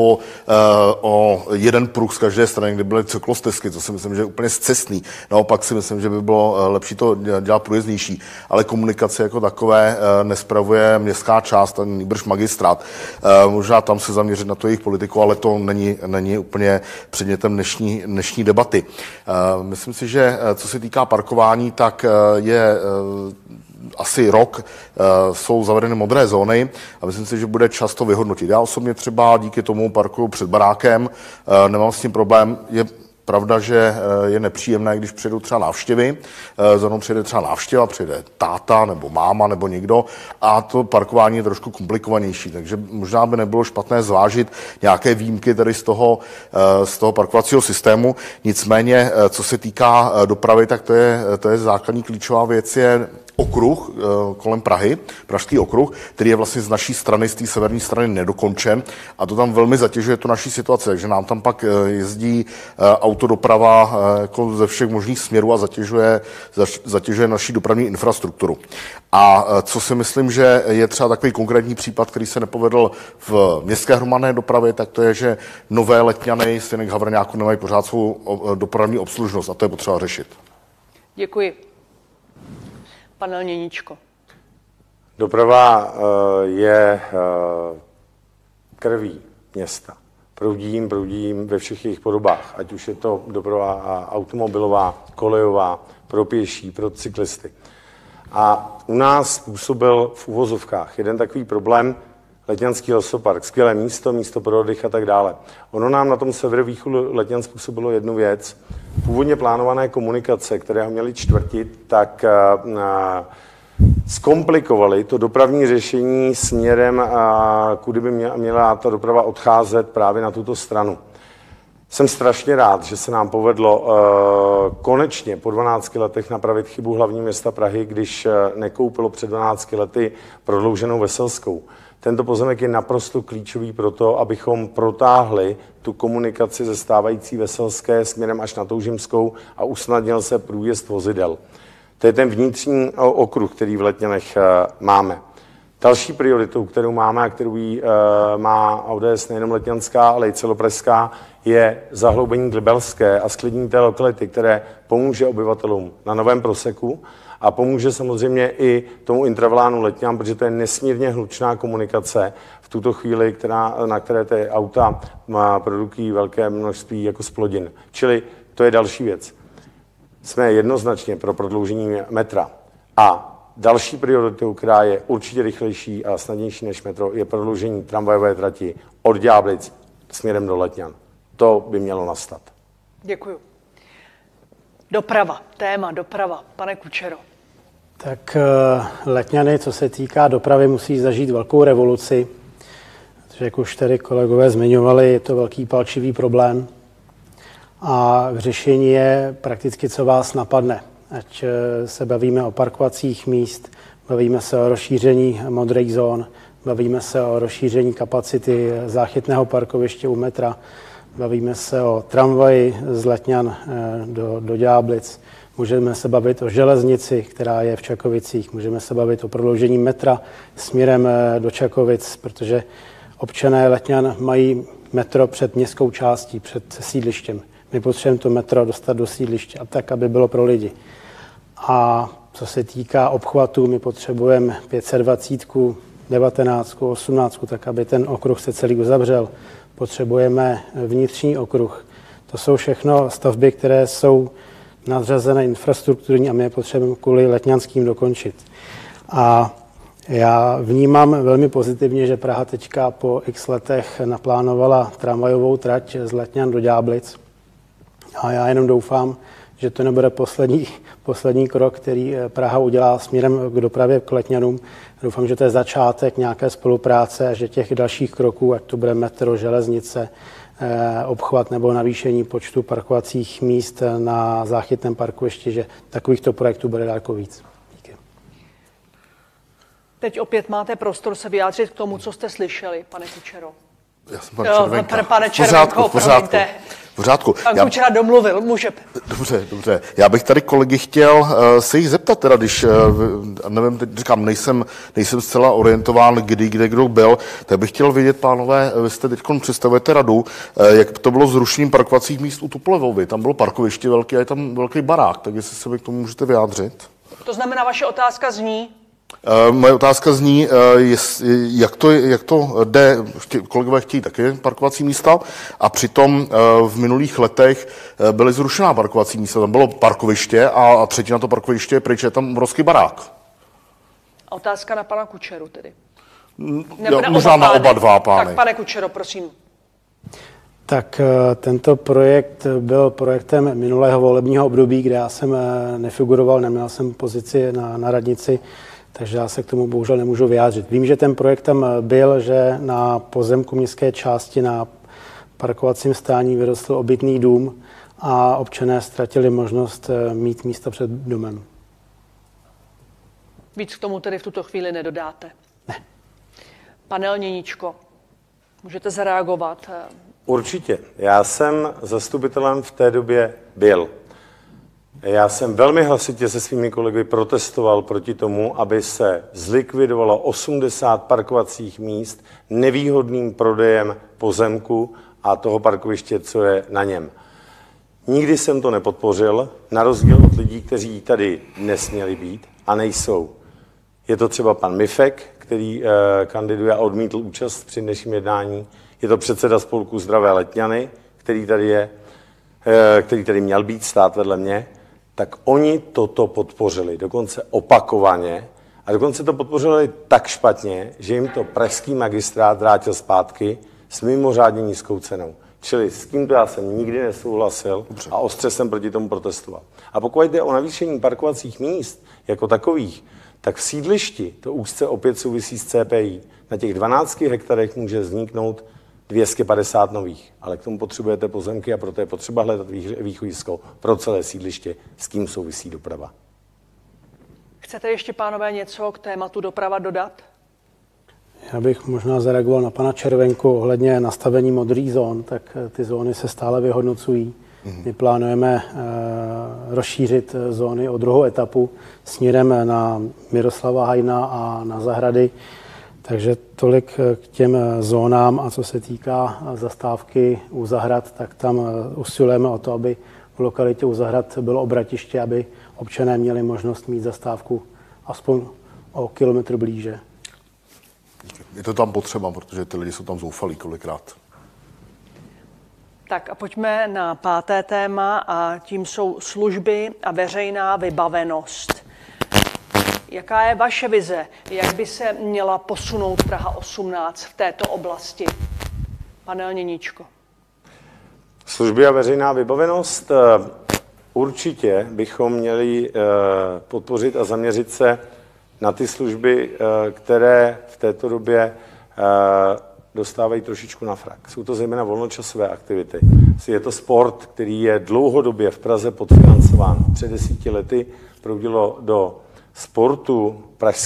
S2: o jeden pruh z každé strany, kde byly cyklostezky, to si myslím, že je úplně scestný. Naopak si myslím, že by bylo lepší to dělat průjezdnější. Ale komunikace jako takové nespravuje městská část, ani nýbrž magistrát. Možná tam se zaměřit na to jejich politiku, ale to není úplně předmětem dnešní debaty. Myslím si, že co se týká parkování, tak je asi rok jsou zavedeny modré zóny a myslím si, že bude čas to vyhodnotit. Já osobně třeba díky tomu parkuju před barákem, nemám s tím problém. Je pravda, že je nepříjemné, když přijedou třeba návštěvy, za mnou přijede třeba návštěva, přijede táta nebo máma nebo někdo a to parkování je trošku komplikovanější, takže možná by nebylo špatné zvážit nějaké výjimky tady z toho parkovacího systému. Nicméně, co se týká dopravy, tak to je základní klíčová věc, je okruh kolem Prahy, Pražský okruh, který je vlastně z naší strany, z té severní strany nedokončen a to tam velmi zatěžuje tu naší situaci, takže nám tam pak jezdí autodoprava jako ze všech možných směrů a zatěžuje naší dopravní infrastrukturu. A co si myslím, že je třeba takový konkrétní případ, který se nepovedl v městské hromadné dopravě, tak to je, že nové Letňany, stejně k Havrňáku, nemají pořád svou dopravní obslužnost a to je potřeba řešit. Děkuji.
S1: Pane Lněníčko.
S3: Doprava je krví města. Proudím ve všech jejich podobách, ať už je to doprava automobilová, kolejová, pro pěší, pro cyklisty. A u nás způsobil v uvozovkách jeden takový problém Letňanský lesopark, skvělé místo pro oddych a tak dále. Ono nám na tom severovýchodu Letňan způsobilo jednu věc. Původně plánované komunikace, které ho měly čtvrtit, tak zkomplikovali to dopravní řešení směrem, kudy by měla ta doprava odcházet právě na tuto stranu. Jsem strašně rád, že se nám povedlo konečně po 12 letech napravit chybu hlavního města Prahy, když nekoupilo před 12 lety prodlouženou Veselskou. Tento pozemek je naprosto klíčový pro to, abychom protáhli tu komunikaci ze stávající Veselské směrem až na Toužimskou a usnadnil se průjezd vozidel. To je ten vnitřní okruh, který v Letňanech máme. Další prioritou, kterou máme a kterou má ODS nejenom letňanská, ale i celopražská, je zahloubení Glibelské a sklidnění té lokality, které pomůže obyvatelům na Novém Proseku a pomůže samozřejmě i tomu intravelánu Letňan, protože to je nesmírně hlučná komunikace v tuto chvíli, na které ty auta produkují velké množství jako splodin. Čili to je další věc. Jsme jednoznačně pro prodloužení metra. A další prioritou, která je určitě rychlejší a snadnější než metro, je prodloužení tramvajové trati od Ďáblic směrem do Letňan. To by mělo nastat.
S1: Děkuju. Doprava, téma doprava. Pane Kučero.
S4: Tak Letňany, co se týká dopravy, musí zažít velkou revoluci. Protože jak už tady kolegové zmiňovali, je to velký palčivý problém. A k řešení je prakticky, co vás napadne. Ať se bavíme o parkovacích míst, bavíme se o rozšíření modrých zón, bavíme se o rozšíření kapacity záchytného parkoviště u metra, bavíme se o tramvaji z Letňan do Ďáblic, můžeme se bavit o železnici, která je v Čakovicích, můžeme se bavit o prodloužení metra směrem do Čakovic, protože občané Letňan mají metro před městskou částí, před sídlištěm. My potřebujeme to metro dostat do sídliště a tak, aby bylo pro lidi. A co se týká obchvatu, my potřebujeme 520, 19, 18, tak aby ten okruh se celý uzavřel. Potřebujeme vnitřní okruh. To jsou všechno stavby, které jsou nadřazené infrastrukturní a my je potřebujeme kvůli letňanským dokončit. A já vnímám velmi pozitivně, že Praha teďka po x letech naplánovala tramvajovou trať z Letňan do Ďáblic. A já jenom doufám, že to nebude poslední krok, který Praha udělá směrem k dopravě k Letňanům. Doufám, že to je začátek nějaké spolupráce a že těch dalších kroků, ať to bude metro, železnice, obchvat nebo navýšení počtu parkovacích míst na záchytném parkovišti, že takovýchto projektů bude daleko víc. Díky.
S1: Teď opět máte prostor se vyjádřit k tomu, co jste slyšeli, pane Kučero.
S2: Já jsem
S1: Pane Červenko, promiňte.
S2: V pořádku.
S1: Pan Kučera domluvil, může.
S2: Dobře. Já bych tady kolegy chtěl se jich zeptat, teda, když, nevím, teď říkám, nejsem zcela orientován, kde kdo byl, tak bych chtěl vědět, pánové, vy jste teď představujete radu, jak to bylo s rušením parkovacích míst u Tuplevovy. Tam bylo parkoviště velké a je tam velký barák, tak jestli se vy k tomu můžete vyjádřit.
S1: To znamená, vaše otázka zní?
S2: Moje otázka zní, jak to jde, kolegové chtějí taky parkovací místa a přitom v minulých letech byly zrušená parkovací místa, tam bylo parkoviště a třetina to parkoviště je pryč, je tam obrovský barák.
S1: A otázka na pana Kučeru tedy.
S2: Možná na oba dva pány.
S1: Tak pane Kučero, prosím.
S4: Tak tento projekt byl projektem minulého volebního období, kde já jsem nefiguroval, neměl jsem pozici na radnici, takže já se k tomu bohužel nemůžu vyjádřit. Vím, že ten projekt tam byl, že na pozemku městské části na parkovacím stání vyrostl obytný dům a občané ztratili možnost mít místa před domem.
S1: Víc k tomu tedy v tuto chvíli nedodáte?
S4: Ne.
S1: Pane Lněníčko, můžete zareagovat?
S3: Určitě. Já jsem zastupitelem v té době byl. Já jsem velmi hlasitě se svými kolegy protestoval proti tomu, aby se zlikvidovalo 80 parkovacích míst nevýhodným prodejem pozemku a toho parkoviště, co je na něm. Nikdy jsem to nepodpořil, na rozdíl od lidí, kteří tady nesměli být a nejsou. Je to třeba pan Mifek, který kandiduje a odmítl účast při dnešním jednání. Je to předseda spolku Zdravé Letňany, který tady měl být, stát vedle mě. Tak oni toto podpořili, dokonce opakovaně, a dokonce to podpořili tak špatně, že jim to pražský magistrát vrátil zpátky s mimořádně nízkou cenou. Čili s tímto já jsem nikdy nesouhlasil a ostře jsem proti tomu protestoval. A pokud jde o navýšení parkovacích míst jako takových, tak v sídlišti to úzce opět souvisí s CPI. Na těch 12 hektarech může vzniknout 250 nových, ale k tomu potřebujete pozemky a proto je potřeba hledat východisko pro celé sídliště, s tím souvisí doprava.
S1: Chcete ještě, pánové, něco k tématu doprava dodat?
S4: Já bych možná zareagoval na pana Červenku ohledně nastavení modrých zón, tak ty zóny se stále vyhodnocují. My plánujeme rozšířit zóny o druhou etapu směrem na Miroslava Hajna a na zahrady. Takže tolik k těm zónám a co se týká zastávky u zahrad, tak tam usilujeme o to, aby v lokalitě u zahrad bylo obratiště, aby občané měli možnost mít zastávku aspoň o kilometr blíže.
S2: Je to tam potřeba, protože ty lidi jsou tam zoufalí kolikrát.
S1: Tak a pojďme na páté téma a tím jsou služby a veřejná vybavenost. Jaká je vaše vize? Jak by se měla posunout Praha 18 v této oblasti? Pane Lněníčko.
S3: Služby a veřejná vybavenost. Určitě bychom měli podpořit a zaměřit se na ty služby, které v této době dostávají trošičku na frak. Jsou to zejména volnočasové aktivity. Je to sport, který je dlouhodobě v Praze podfinancován. Před 10 lety proudilo do sportu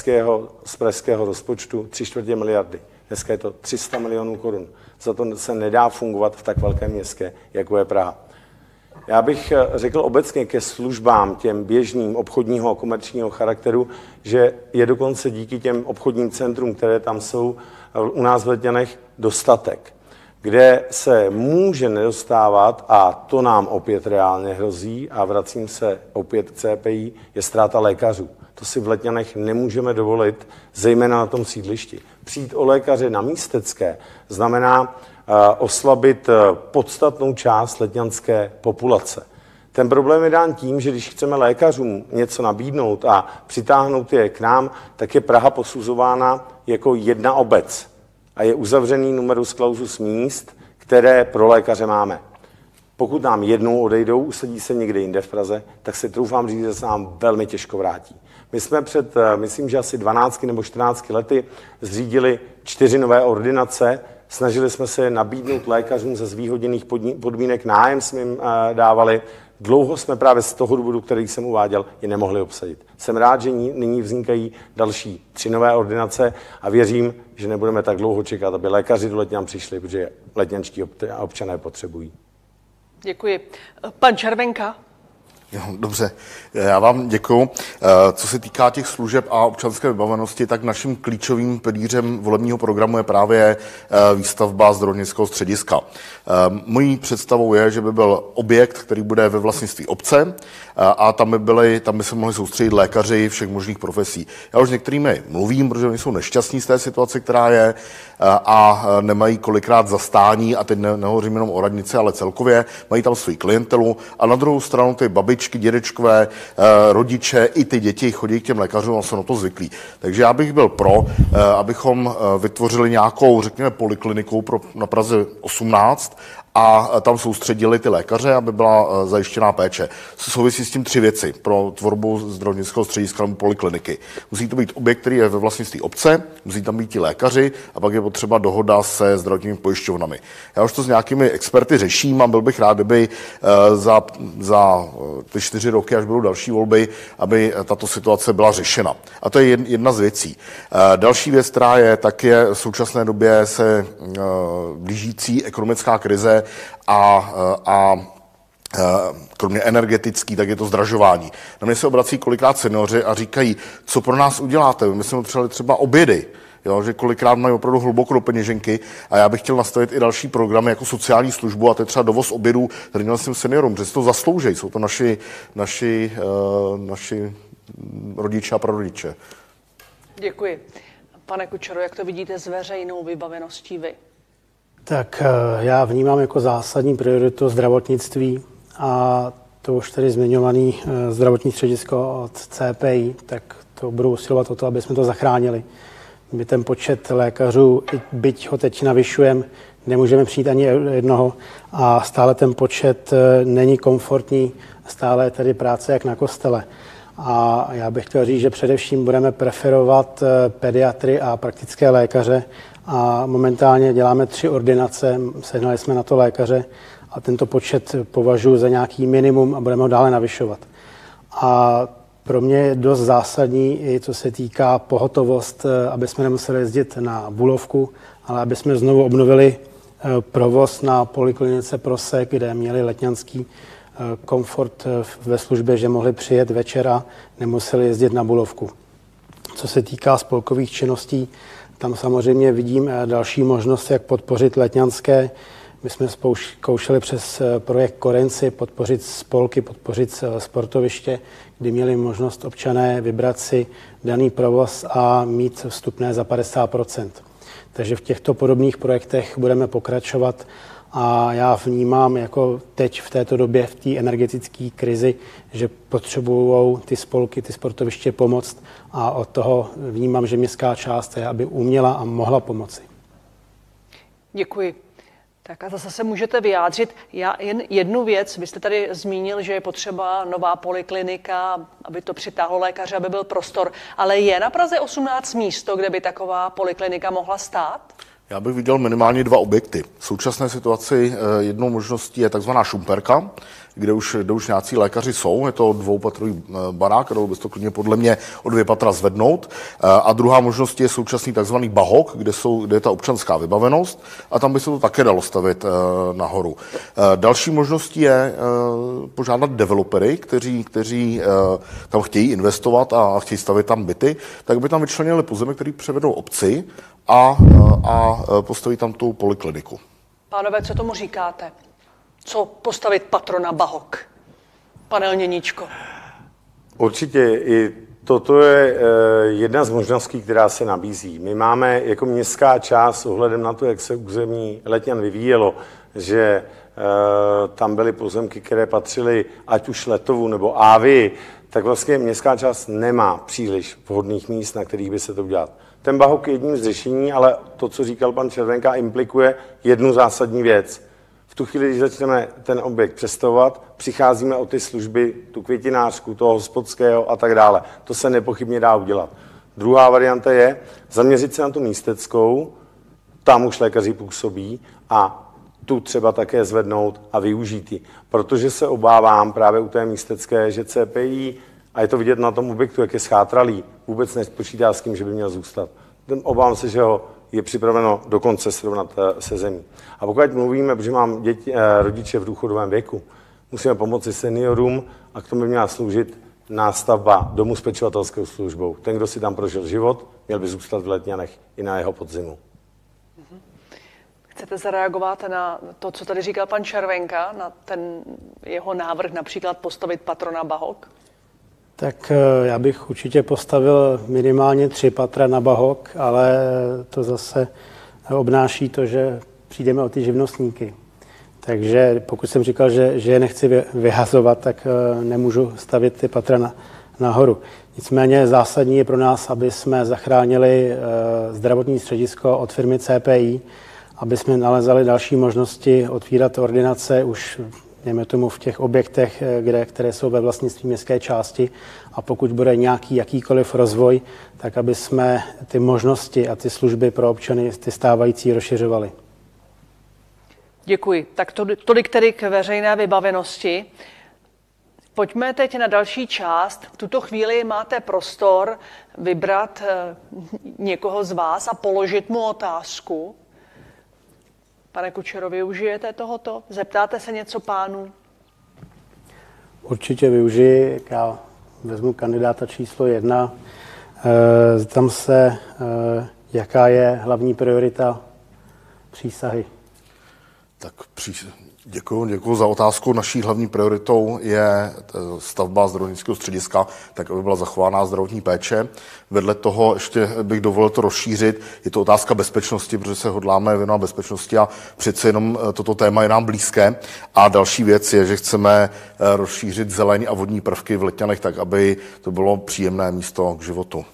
S3: z pražského rozpočtu 3/4 miliardy. Dneska je to 300 milionů korun. Za to se nedá fungovat v tak velkém městě, jako je Praha. Já bych řekl obecně ke službám těm běžným obchodního a komerčního charakteru, že je dokonce díky těm obchodním centrům, které tam jsou u nás v Letňanech, dostatek. Kde se může nedostávat, a to nám opět reálně hrozí, a vracím se opět k CPI, je ztráta lékařů. To si v Letňanech nemůžeme dovolit, zejména na tom sídlišti. Přijít o lékaře na Místecké znamená oslabit podstatnou část letňanské populace. Ten problém je dán tím, že když chceme lékařům něco nabídnout a přitáhnout je k nám, tak je Praha posuzována jako jedna obec a je uzavřený numerus clausus míst, které pro lékaře máme. Pokud nám jednou odejdou, usadí se někde jinde v Praze, tak se troufám říct, že se nám velmi těžko vrátí. My jsme před, myslím, že asi 12 nebo 14 lety zřídili 4 nové ordinace. Snažili jsme se nabídnout lékařům ze zvýhodněných podmínek, nájem jsme jim dávali. Dlouho jsme právě z toho důvodu, který jsem uváděl, je nemohli obsadit. Jsem rád, že nyní vznikají další 3 nové ordinace a věřím, že nebudeme tak dlouho čekat, aby lékaři do Letňan přišli, protože letňanští občané potřebují.
S1: Děkuji. Pan Červenka.
S2: Jo, dobře, já vám děkuju. Co se týká těch služeb a občanské vybavenosti, tak naším klíčovým pilířem volebního programu je právě výstavba zdravotnického střediska. Mojí představou je, že by byl objekt, který bude ve vlastnictví obce a tam by se mohli soustředit lékaři všech možných profesí. Já už s některými mluvím, protože oni jsou nešťastní z té situace, která je, a nemají kolikrát zastání, a teď nehovořím jenom o radnici, ale celkově, mají tam svou klientelu a na druhou stranu ty babičky, dědečkové, rodiče i ty děti chodí k těm lékařům a jsou na to zvyklí. Takže já bych byl pro, abychom vytvořili nějakou, řekněme, polikliniku na Praze 18 a tam soustředili ty lékaře, aby byla zajištěná péče. Souvisí s tím 3 věci pro tvorbu zdravotnického střediska nebo polikliniky. Musí to být objekt, který je ve vlastnictví obce, musí tam být ti lékaři a pak je potřeba dohoda se zdravotními pojišťovnami. Já už to s nějakými experty řeším a byl bych rád, kdyby za ty 4 roky, až budou další volby, aby tato situace byla řešena. A to je jedna z věcí. Další věc, která je, tak je v současné době se blížící ekonomická krize a kromě energetický, tak je to zdražování. Na mě se obrací kolikrát seniori a říkají, co pro nás uděláte? My jsme potřebovali třeba obědy, jo, že kolikrát mají opravdu hluboko do peněženky a já bych chtěl nastavit i další programy jako sociální službu a to je třeba dovoz obědů s seniorům, protože si to zaslouží, jsou to naši rodiče a prarodiče.
S1: Děkuji. Pane Kučero, jak to vidíte s veřejnou vybaveností vy?
S4: Tak já vnímám jako zásadní prioritu zdravotnictví a to už tady zmiňovaný zdravotní středisko od CPI, tak to budu usilovat o to, aby jsme to zachránili. My ten počet lékařů, byť ho teď navyšujeme, nemůžeme přijít ani jednoho a stále ten počet není komfortní, stále je tady práce jak na kostele. A já bych chtěl říct, že především budeme preferovat pediatry a praktické lékaře a momentálně děláme 3 ordinace, sehnali jsme na to lékaře a tento počet považuji za nějaký minimum a budeme ho dále navyšovat. A pro mě je dost zásadní i co se týká pohotovost, aby jsme nemuseli jezdit na Bulovku, ale aby jsme znovu obnovili provoz na poliklinice Prosek, kde měli letňanský komfort ve službě, že mohli přijet večer a nemuseli jezdit na Bulovku. Co se týká spolkových činností, tam samozřejmě vidím další možnost, jak podpořit letňanské. My jsme zkoušeli přes projekt Korenci podpořit spolky, podpořit sportoviště, kdy měli možnost občané vybrat si daný provoz a mít vstupné za 50%. Takže v těchto podobných projektech budeme pokračovat a já vnímám jako teď v této době, v té energetické krizi, že potřebují ty spolky, ty sportoviště pomoct a od toho vnímám, že městská část je, aby uměla a mohla pomoci.
S1: Děkuji. Tak a zase se můžete vyjádřit. Já jen jednu věc, vy jste tady zmínil, že je potřeba nová poliklinika, aby to přitáhlo lékaře, aby byl prostor, ale je na Praze 18 místo, kde by taková poliklinika mohla stát?
S2: Já bych viděl minimálně 2 objekty. V současné situaci jednou možností je takzvaná šumperka, kde už nějací lékaři jsou. Je to 2patrový barák, dalo by to klidně podle mě o 2 patra zvednout. A druhá možnost je současný takzvaný bahok, kde je ta občanská vybavenost a tam by se to také dalo stavět nahoru. Další možností je požádat developery, kteří tam chtějí investovat a chtějí stavět tam byty, tak by tam vyčlenili pozemek, který převedou obci a postaví tam tu polikliniku.
S1: Pánové, co tomu říkáte? Co postavit patro na bahok? Pane Lněníčko.
S3: Určitě i toto je jedna z možností, která se nabízí. My máme jako městská část ohledem na to, jak se území Letňan vyvíjelo, že tam byly pozemky, které patřily ať už Letovu nebo Ávii, tak vlastně městská část nemá příliš vhodných míst, na kterých by se to udělat. Ten bahok je jedním z řešení, ale to, co říkal pan Červenka, implikuje jednu zásadní věc. V tu chvíli, když začneme ten objekt přestavovat, přicházíme o ty služby, tu květinářku, toho hospodského a tak dále. To se nepochybně dá udělat. Druhá varianta je zaměřit se na tu místeckou, tam už lékaři působí a tu třeba také zvednout a využít ji. Protože se obávám právě u té místecké, že CPI, a je to vidět na tom objektu, jak je schátralý, vůbec nepočítá s tím, že by měl zůstat. Obávám se, že ho je připraveno dokonce srovnat se zemí. A pokud mluvíme, protože mám rodiče v důchodovém věku, musíme pomoci seniorům a k tomu by měla sloužit nástavba domu s pečovatelskou službou. Ten, kdo si tam prožil život, měl by zůstat v Letňanech i na jeho podzimu.
S1: Chcete zareagovat na to, co tady říkal pan Červenka, na ten jeho návrh například postavit patro na bahok?
S4: Tak já bych určitě postavil minimálně 3 patra na bahok, ale to zase obnáší to, že přijdeme o ty živnostníky. Takže pokud jsem říkal, že je nechci vyhazovat, tak nemůžu stavět ty patra nahoru. Nicméně zásadní je pro nás, aby jsme zachránili zdravotní středisko od firmy CPI, aby jsme nalezali další možnosti otvírat ordinace už dejme tomu v těch objektech, které jsou ve vlastnictví městské části, a pokud bude nějaký jakýkoliv rozvoj, tak aby jsme ty možnosti a ty služby pro občany, ty stávající, rozšiřovali.
S1: Děkuji. Tak tolik tedy k veřejné vybavenosti. Pojďme teď na další část. V tuto chvíli máte prostor vybrat někoho z vás a položit mu otázku. Pane Kučero, využijete tohoto? Zeptáte se něco pánů?
S4: Určitě využiji. Já vezmu kandidáta číslo 1. Zeptám se, jaká je hlavní priorita přísahy.
S2: Tak děkuji za otázku. Naší hlavní prioritou je stavba zdravotnického střediska, tak aby byla zachována zdravotní péče. Vedle toho ještě bych dovolil to rozšířit. Je to otázka bezpečnosti, protože se hodláme věnovat bezpečnosti a přece jenom toto téma je nám blízké. A další věc je, že chceme rozšířit zeleň a vodní prvky v Letňanech tak, aby to bylo příjemné místo k životu.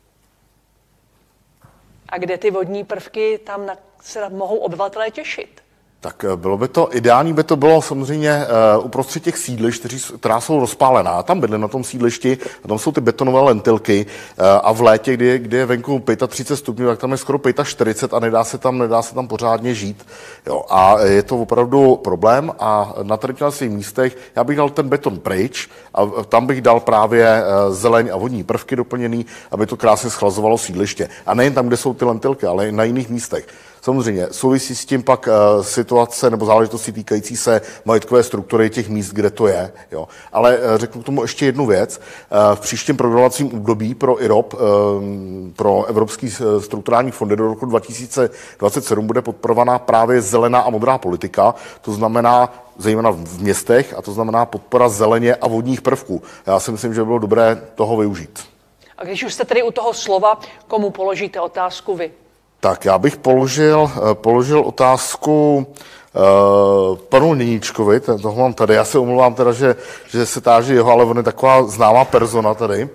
S1: A kde ty vodní prvky, tam se mohou obyvatelé těšit?
S2: Tak bylo by to, ideální by to bylo samozřejmě uprostřed těch sídlišť, která jsou rozpálená. Tam bydlím na tom sídlišti, a tam jsou ty betonové lentilky a v létě, kdy je venku 35 stupňů, tak tam je skoro 45 a nedá se tam pořádně žít. Jo, a je to opravdu problém a na tady svých místech já bych dal ten beton pryč a tam bych dal právě zeleň a vodní prvky doplněný, aby to krásně schlazovalo sídliště. A nejen tam, kde jsou ty lentilky, ale i na jiných místech. Samozřejmě souvisí s tím pak situace nebo záležitosti týkající se majetkové struktury těch míst, kde to je. Jo. Ale řeknu k tomu ještě jednu věc. V příštím programovacím období pro IROP, pro Evropský strukturální fondy do roku 2027 bude podporovaná právě zelená a modrá politika. To znamená zejména v městech, a to znamená podpora zeleně a vodních prvků. Já si myslím, že by bylo dobré toho využít.
S1: A když už jste tedy u toho slova, komu položíte otázku vy?
S2: Tak já bych položil otázku panu Lněníčkovi, toho mám tady. Já se omlouvám teda, že se táží jeho, ale on je taková známá persona tady.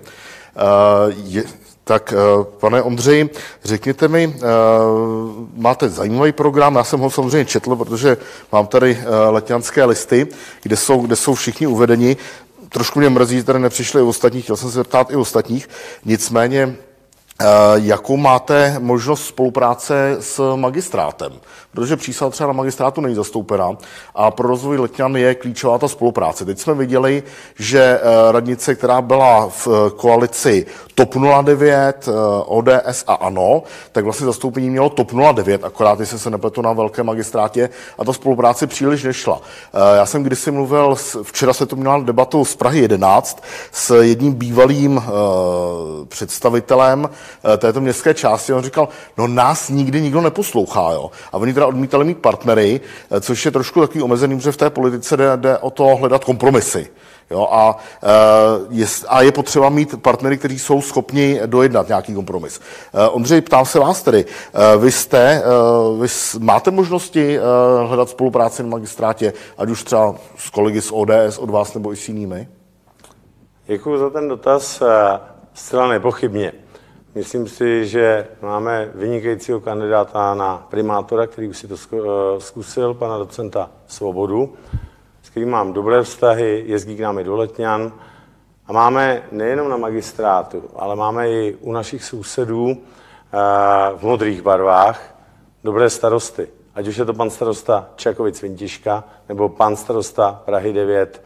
S2: Tak, pane Ondřeji, řekněte mi, máte zajímavý program, já jsem ho samozřejmě četl, protože mám tady letňanské listy, kde jsou všichni uvedeni. Trošku mě mrzí, že tady nepřišli i ostatní, chtěl jsem se zeptat i ostatních, nicméně Jakou máte možnost spolupráce s magistrátem? Protože Přísaha třeba na magistrátu není zastoupená a pro rozvoj Letňan je klíčová ta spolupráce. Teď jsme viděli, že radnice, která byla v koalici TOP 09, ODS a ANO, tak vlastně zastoupení mělo TOP 09, akorát jestli se nepletu na velké magistrátě a ta spolupráce příliš nešla. Já jsem kdysi mluvil, včera se to měla debatu z Prahy 11 s jedním bývalým představitelem této městské části. On říkal, no nás nikdy nikdo neposlouchá, jo. A oni teda odmítali mít partnery, což je trošku takový omezený, protože v té politice jde o to hledat kompromisy. Jo, a je potřeba mít partnery, kteří jsou schopni dojednat nějaký kompromis. Ondřej, ptám se vás tedy, vy máte možnosti hledat spolupráci na magistrátě, ať už třeba s kolegy z ODS, od vás nebo i s jinými?
S3: Děkuji za ten dotaz, zcela nepochybně. Myslím si, že máme vynikajícího kandidáta na primátora, který už si to zkusil, pana docenta Svobodu, s kterým mám dobré vztahy, jezdí k nám i do Letňan. A máme nejenom na magistrátu, ale máme i u našich sousedů v modrých barvách dobré starosty. Ať už je to pan starosta Čakovic-Vintiška nebo pan starosta Prahy 9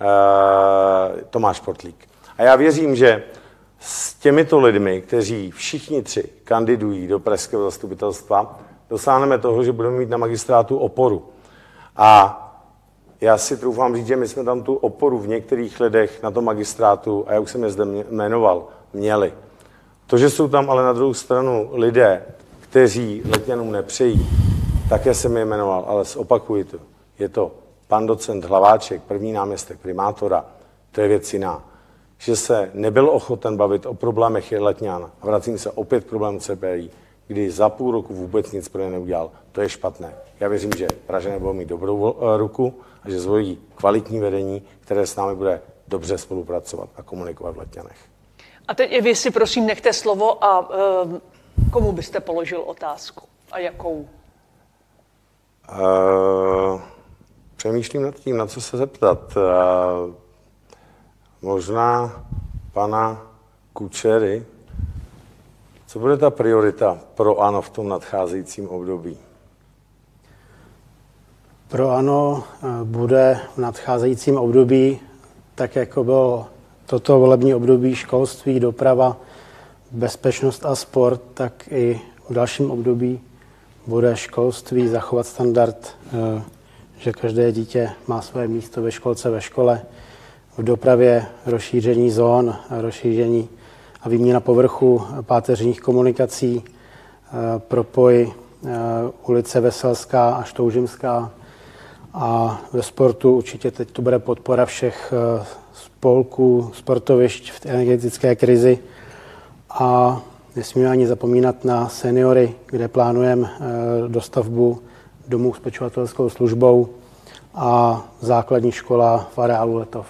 S3: Tomáš Portlík. A já věřím, že s těmito lidmi, kteří všichni tři kandidují do pražského zastupitelstva, dosáhneme toho, že budeme mít na magistrátu oporu. A já si troufám říct, že my jsme tam tu oporu v některých lidech na tom magistrátu, a já už jsem je zde jmenoval, měli. To, že jsou tam ale na druhou stranu lidé, kteří Letňanům nepřejí, také jsem je jmenoval, ale zopakuji to. Je to pan docent Hlaváček, první náměstek primátora, to je věc jiná. Že se nebyl ochoten bavit o problémech Letňan a vracím se opět k problému CPI, kdy za půl roku vůbec nic pro ně neudělal, to je špatné. Já věřím, že Pražané budou mít dobrou ruku a že zvolí kvalitní vedení, které s námi bude dobře spolupracovat a komunikovat v Letňanech.
S1: A teď i vy si prosím nechte slovo a komu byste položil otázku a jakou?
S3: Přemýšlím nad tím, na co se zeptat. Možná pana Kučery. Co bude ta priorita pro ANO v tom nadcházejícím období?
S4: Pro ANO bude v nadcházejícím období, tak jako bylo toto volební období, školství, doprava, bezpečnost a sport, tak i v dalším období bude školství zachovat standard, že každé dítě má své místo ve školce, ve škole. V dopravě rozšíření zón, rozšíření a výměna povrchu páteřních komunikací, propoj ulice Veselská a Štoužimská. A ve sportu určitě teď to bude podpora všech spolků, sportovišť v energetické krizi. A nesmíme ani zapomínat na seniory, kde plánujeme dostavbu domů s pečovatelskou službou a základní škola v areálu Letov.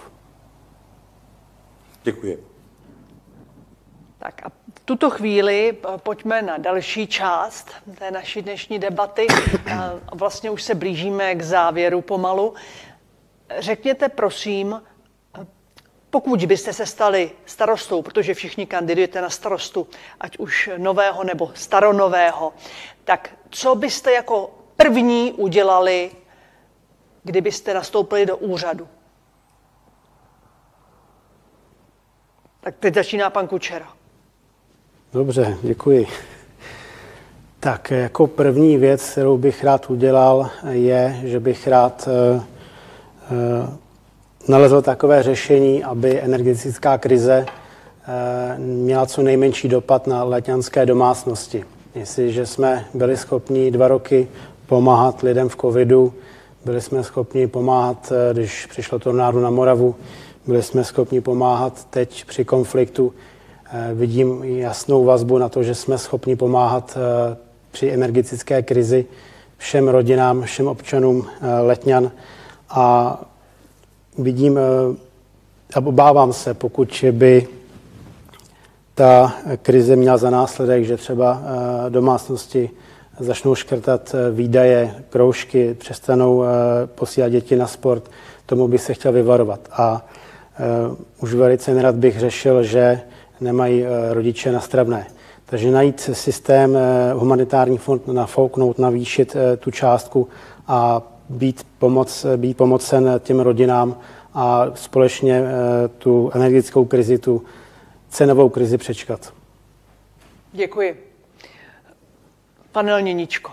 S3: Děkuji.
S1: Tak a v tuto chvíli pojďme na další část té naší dnešní debaty. Vlastně už se blížíme k závěru pomalu. Řekněte prosím, pokud byste se stali starostou, protože všichni kandidujete na starostu, ať už nového nebo staronového, tak co byste jako první udělali, kdybyste nastoupili do úřadu? Tak teď začíná pan Kučera.
S4: Dobře, děkuji. Tak jako první věc, kterou bych rád udělal, je, že bych rád nalezl takové řešení, aby energetická krize měla co nejmenší dopad na letňanské domácnosti. Jestliže jsme byli schopni 2 roky pomáhat lidem v covidu, byli jsme schopni pomáhat, když přišlo tornádo na Moravu, byli jsme schopni pomáhat teď při konfliktu. Vidím jasnou vazbu na to, že jsme schopni pomáhat při energetické krizi všem rodinám, všem občanům Letňan. A vidím a obávám se, pokud by ta krize měla za následek, že třeba domácnosti začnou škrtat výdaje, kroužky, přestanou posílat děti na sport, tomu bych se chtěl vyvarovat. A už velice nerad bych řešil, že nemají rodiče na stravné. Takže najít systém, humanitární fond nafouknout, navýšit tu částku a být pomocen těm rodinám a společně tu energetickou krizi, tu cenovou krizi přečkat.
S1: Děkuji. Pane Lněničko.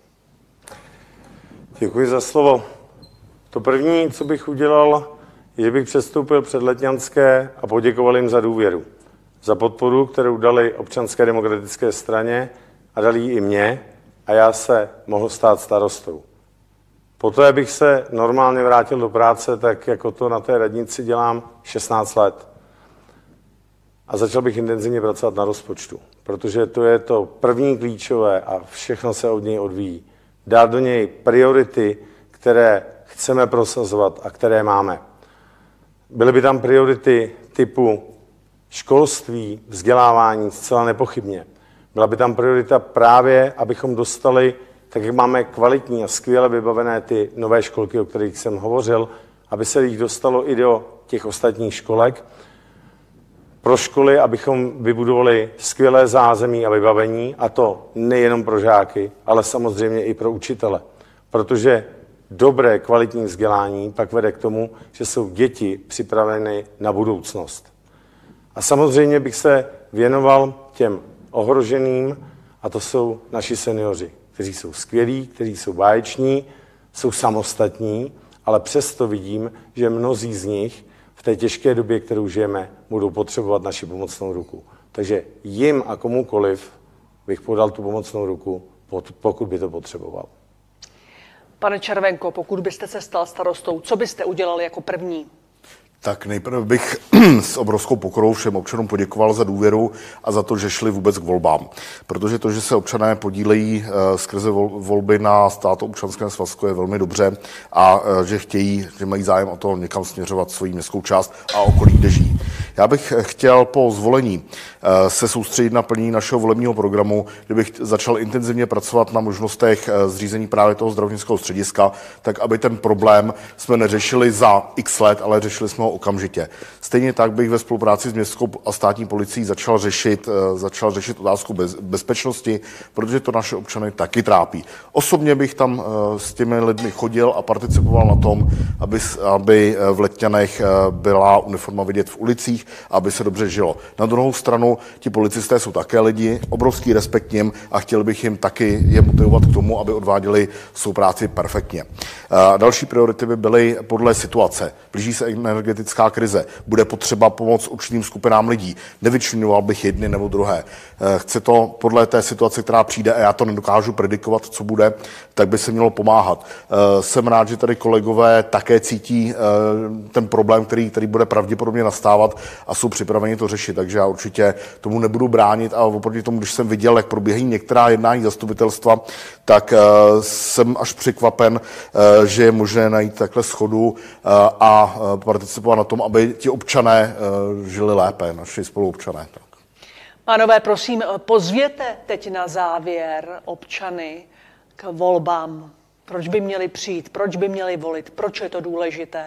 S3: Děkuji za slovo. To první, co bych udělal, je, že bych předstoupil před Letňanské a poděkoval jim za důvěru. Za podporu, kterou dali Občanské demokratické straně a dali ji i mně a já se mohl stát starostou. Poté bych se normálně vrátil do práce, tak jako to na té radnici dělám 16 let. A začal bych intenzivně pracovat na rozpočtu, protože to je to první klíčové a všechno se od něj odvíjí. Dát do něj priority, které chceme prosazovat a které máme. Byly by tam priority typu školství, vzdělávání, zcela nepochybně. Byla by tam priorita právě, abychom dostali, tak jak máme kvalitní a skvěle vybavené ty nové školky, o kterých jsem hovořil, aby se jich dostalo i do těch ostatních školek. Pro školy, abychom vybudovali skvělé zázemí a vybavení, a to nejenom pro žáky, ale samozřejmě i pro učitele. Protože dobré kvalitní vzdělání pak vede k tomu, že jsou děti připraveny na budoucnost. A samozřejmě bych se věnoval těm ohroženým, a to jsou naši seniori, kteří jsou skvělí, kteří jsou báječní, jsou samostatní, ale přesto vidím, že mnozí z nich v té těžké době, kterou žijeme, budou potřebovat naši pomocnou ruku. Takže jim a komukoliv bych podal tu pomocnou ruku, pokud by to potřeboval.
S1: Pane Červenko, pokud byste se stal starostou, co byste udělali jako první?
S2: Tak nejprve bych s obrovskou pokorou všem občanům poděkoval za důvěru a za to, že šli vůbec k volbám. Protože to, že se občané podílejí skrze volby na státoobčanském svazku, je velmi dobře a že mají zájem o to někam směřovat svoji městskou část a okolí, kde žijí. Já bych chtěl po zvolení se soustředit na plnění našeho volebního programu, kdybych začal intenzivně pracovat na možnostech zřízení právě toho zdravotnického střediska, tak aby ten problém jsme neřešili za x let, ale řešili jsme ho okamžitě. Stejně tak bych ve spolupráci s městskou a státní policií začal řešit otázku bezpečnosti, protože to naše občany taky trápí. Osobně bych tam s těmi lidmi chodil a participoval na tom, aby v Letňanech byla uniforma vidět v ulicích, aby se dobře žilo. Na druhou stranu, ti policisté jsou také lidi, obrovský respekt jim a chtěl bych jim taky je motivovat k tomu, aby odváděli svou práci perfektně. Další priority by byly podle situace. Blíží se energetická krize. Bude potřeba pomoct určitým skupinám lidí. Nevyčlenoval bych jedny nebo druhé. Chce to podle té situace, která přijde, a já to nedokážu predikovat, co bude, tak by se mělo pomáhat. Jsem rád, že tady kolegové také cítí ten problém, který bude pravděpodobně nastávat a jsou připraveni to řešit. Takže já určitě tomu nebudu bránit a oproti tomu, když jsem viděl, jak probíhají některá jednání zastupitelstva, tak jsem až překvapen, že je možné najít takhle shodu a participovat na tom, aby ti občané žili lépe, naši spoluobčané.
S1: Pánové, prosím, pozvěte teď na závěr občany k volbám. Proč by měli přijít, proč by měli volit, proč je to důležité?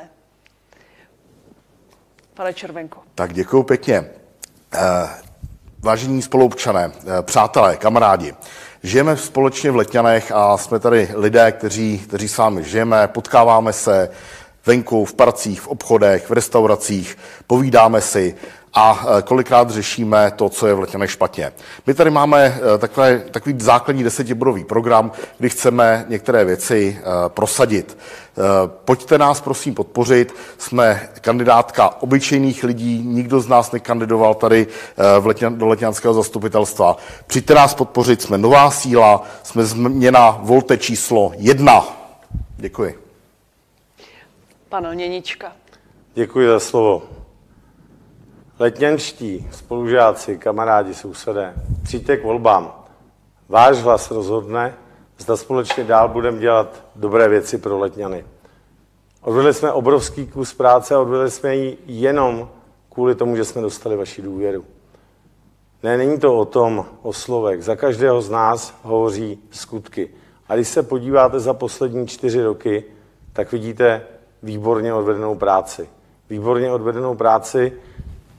S1: Pane Červenko. Tak
S2: děkuju pěkně. Vážení spoluobčané, přátelé, kamarádi, žijeme společně v Letňanech a jsme tady lidé, kteří s vámi žijeme, potkáváme se venku, v parcích, v obchodech, v restauracích, povídáme si a kolikrát řešíme to, co je v Letňanech špatně. My tady máme takový základní 10bodový program, kdy chceme některé věci prosadit. Pojďte nás prosím podpořit, jsme kandidátka obyčejných lidí, nikdo z nás nekandidoval tady do letňanského zastupitelstva. Přijďte nás podpořit, jsme nová síla, jsme změna, volte číslo 1. Děkuji.
S1: Pan Lněnička.
S3: Děkuji za slovo. Letňanští spolužáci, kamarádi, sousedé, přijďte k volbám. Váš hlas rozhodne, zda společně dál budeme dělat dobré věci pro Letňany. Odvedli jsme obrovský kus práce a odvedli jsme ji jenom kvůli tomu, že jsme dostali vaši důvěru. Ne, není to o slovech. Za každého z nás hovoří skutky. A když se podíváte za poslední 4 roky, tak vidíte výborně odvedenou práci. Výborně odvedenou práci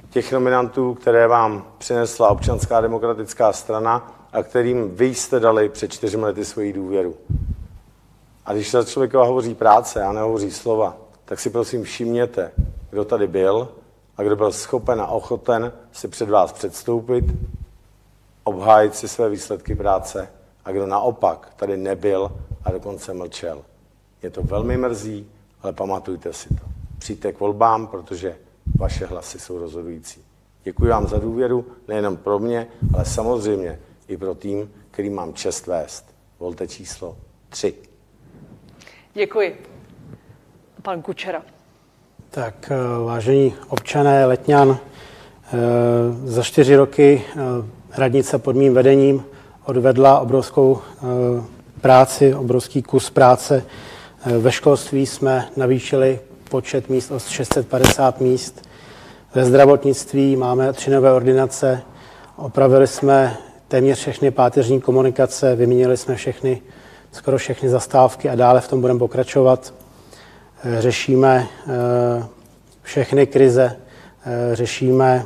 S3: těch nominantů, které vám přinesla Občanská demokratická strana a kterým vy jste dali před 4 lety svoji důvěru. A když za člověka hovoří práce a nehovoří slova, tak si prosím všimněte, kdo tady byl a kdo byl schopen a ochoten si před vás předstoupit, obhájit si své výsledky práce a kdo naopak tady nebyl a dokonce mlčel. Je to velmi mrzí, ale pamatujte si to. Přijďte k volbám, protože vaše hlasy jsou rozhodující. Děkuji vám za důvěru, nejenom pro mě, ale samozřejmě i pro tým, který mám čest vést. Volte číslo 3.
S1: Děkuji. Pan Kučera.
S4: Tak vážení občané Letňan, za 4 roky radnice pod mým vedením odvedla obrovskou práci, obrovský kus práce. Ve školství jsme navýšili počet míst o 650 míst. Ve zdravotnictví máme 3 nové ordinace. Opravili jsme téměř všechny páteřní komunikace, vyměnili jsme skoro všechny zastávky a dále v tom budeme pokračovat. Řešíme všechny krize, řešíme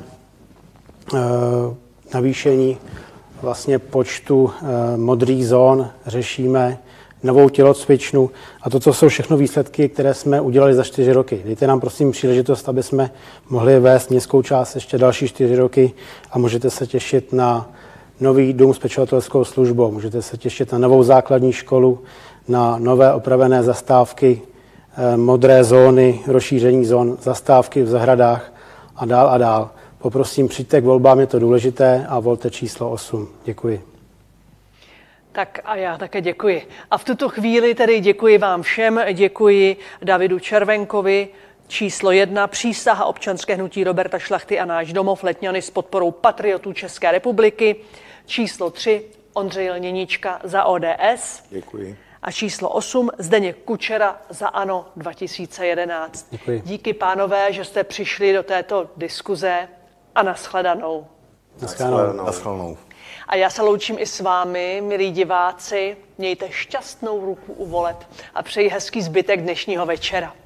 S4: navýšení vlastně počtu modrých zón, řešíme novou tělocvičnu a to jsou všechno výsledky, které jsme udělali za 4 roky. Dejte nám prosím příležitost, aby jsme mohli vést městskou část ještě další 4 roky a můžete se těšit na nový dům s pečovatelskou službou, můžete se těšit na novou základní školu, na nové opravené zastávky, modré zóny, rozšíření zón, zastávky v zahradách a dál a dál. Poprosím, přijďte k volbám, je to důležité a volte číslo 8. Děkuji.
S1: Tak a já také děkuji. A v tuto chvíli tedy děkuji vám všem, děkuji Davidu Červenkovi, číslo 1, přísaha občanské hnutí Roberta Šlachty a náš domov Letňany s podporou patriotů České republiky, číslo 3, Ondřej Lněníčka za ODS.
S3: Děkuji.
S1: A číslo 8, Zdeněk Kučera za ANO 2011.
S4: Děkuji.
S1: Díky pánové, že jste přišli do této diskuze a nashledanou.
S2: Naschledanou.
S1: A já se loučím i s vámi, milí diváci. Mějte šťastnou ruku u voleb a přeji hezký zbytek dnešního večera.